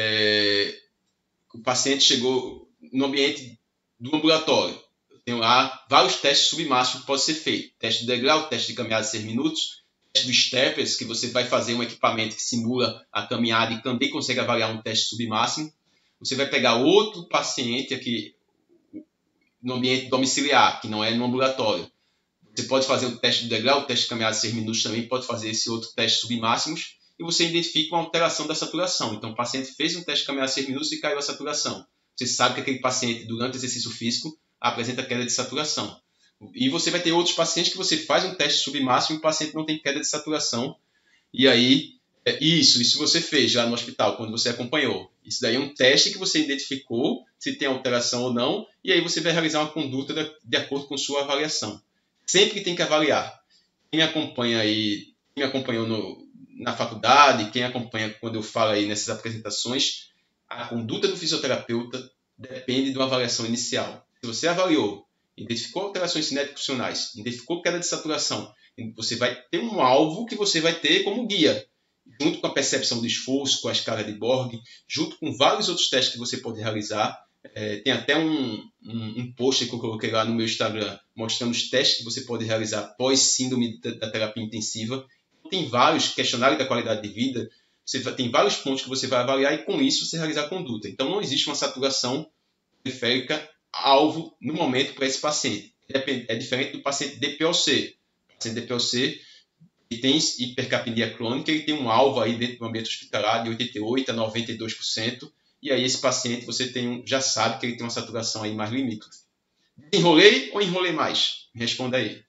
o paciente chegou no ambiente do ambulatório. Tem lá vários testes submáximos que podem ser feitos. Teste de degrau, teste de caminhada de 6 minutos, teste dos steppers, que você vai fazer um equipamento que simula a caminhada e também consegue avaliar um teste submáximo. Você vai pegar outro paciente aqui no ambiente domiciliar, que não é no ambulatório. Você pode fazer o teste do degrau, o teste de caminhada de 6 minutos também, pode fazer esse outro teste submáximos, e você identifica uma alteração da saturação. Então, o paciente fez um teste de caminhada de 6 minutos e caiu a saturação. Você sabe que aquele paciente, durante o exercício físico, apresenta queda de saturação. E você vai ter outros pacientes que você faz um teste submáximo e o paciente não tem queda de saturação. E aí, isso você fez lá no hospital, quando você acompanhou. Isso daí é um teste que você identificou se tem alteração ou não, e aí você vai realizar uma conduta de acordo com sua avaliação. Sempre tem que avaliar. Quem me acompanha aí, quem me acompanhou na faculdade, quem acompanha quando eu falo aí nessas apresentações, a conduta do fisioterapeuta depende de uma avaliação inicial. Se você avaliou, identificou alterações cinético-funcionais, identificou queda de saturação, você vai ter um alvo que você vai ter como guia, junto com a percepção de esforço, com a escala de Borg, junto com vários outros testes que você pode realizar. Tem até um post que eu coloquei lá no meu Instagram, mostrando os testes que você pode realizar pós-síndrome da terapia intensiva. Tem vários questionários da qualidade de vida, tem vários pontos que você vai avaliar e com isso você realizar a conduta. Então não existe uma saturação periférica alvo no momento para esse paciente. É diferente do paciente DPOC. O paciente DPOC que tem hipercapnia crônica, ele tem um alvo aí dentro do ambiente hospitalar de 88% a 92%, e aí esse paciente você já sabe que ele tem uma saturação aí mais limítrofe. Enrolei ou enrolei mais? Me responda aí.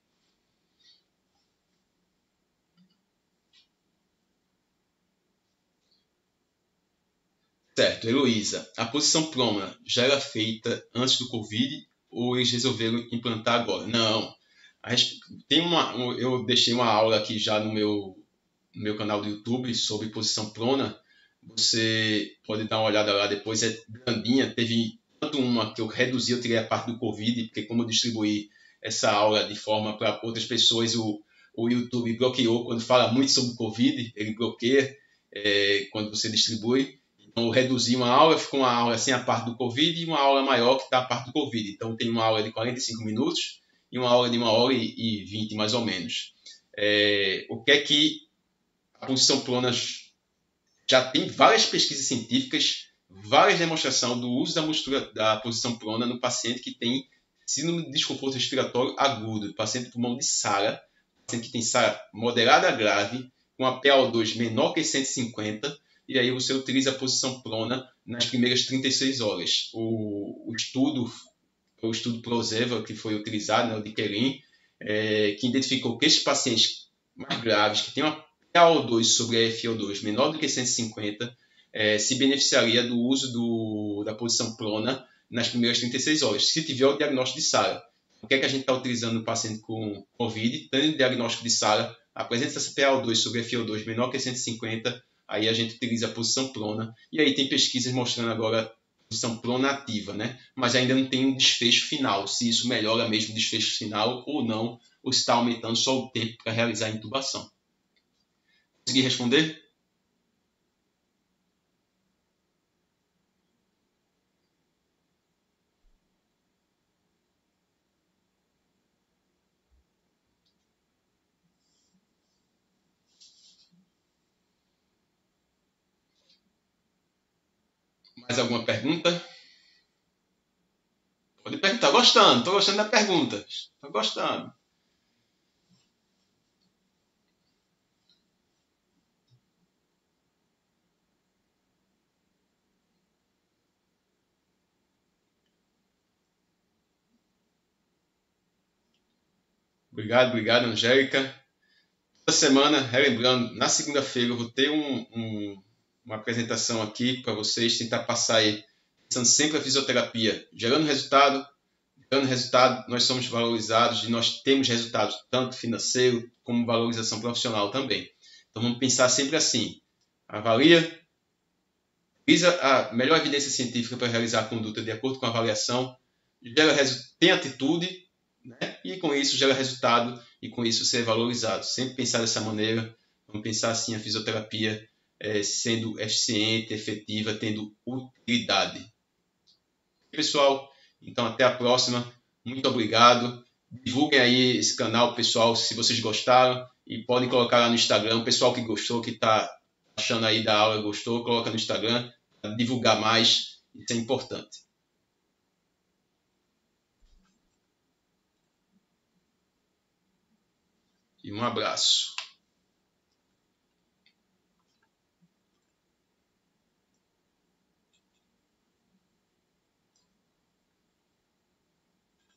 Certo, Heloísa, a posição prona já era feita antes do Covid ou eles resolveram implantar agora? Não. Eu deixei uma aula aqui já no meu canal do YouTube sobre posição prona. Você pode dar uma olhada lá depois, é grandinha. Teve tanto uma que eu reduzi, eu tirei a parte do Covid, porque como eu distribuí essa aula de forma para outras pessoas, o YouTube bloqueou quando fala muito sobre o Covid, ele bloqueia quando você distribui. Então, eu reduzi uma aula, ficou uma aula sem a parte do Covid e uma aula maior que está a parte do Covid. Então, tem uma aula de 45 minutos e uma aula de 1h20, mais ou menos. O que é que a posição prona já tem várias pesquisas científicas, várias demonstrações do uso da posição prona no paciente que tem síndrome de desconforto respiratório agudo, paciente com pulmão de SARA, paciente que tem SARA moderada a grave, com a PaO2 menor que 150, e aí você utiliza a posição prona nas primeiras 36 horas. O estudo ProZeva, que foi utilizado, né, o de Kerin, que identificou que esses pacientes mais graves, que têm uma PaO2 sobre a FiO2 menor do que 150, se beneficiaria do uso da posição prona nas primeiras 36 horas, se tiver o diagnóstico de SARA. O que é que a gente está utilizando no paciente com COVID? Tendo o diagnóstico de SARA, apresenta essa PaO2 sobre a FiO2 menor que 150, aí a gente utiliza a posição prona. E aí tem pesquisas mostrando agora a posição prona ativa, né? Mas ainda não tem um desfecho final, se isso melhora mesmo o desfecho final ou não, ou se está aumentando só o tempo para realizar a intubação. Consegui responder? Mais alguma pergunta? Pode perguntar. Estou gostando da pergunta. Estou gostando. Obrigado, Angélica. Toda semana, relembrando, na segunda-feira eu vou ter uma apresentação aqui para vocês, tentar passar aí, pensando sempre a fisioterapia, gerando resultado, nós somos valorizados e nós temos resultados, tanto financeiro como valorização profissional também. Então vamos pensar sempre assim, avalia, utiliza a melhor evidência científica para realizar a conduta de acordo com a avaliação, tem atitude, né? E com isso gera resultado e com isso ser valorizado. Sempre pensar dessa maneira, vamos pensar assim a fisioterapia sendo eficiente, efetiva, tendo utilidade. Pessoal, então até a próxima. Muito obrigado. Divulguem aí esse canal, pessoal, se vocês gostaram e podem colocar lá no Instagram. O pessoal que gostou, que está achando aí da aula, gostou, coloca no Instagram para divulgar mais. Isso é importante. e um abraço.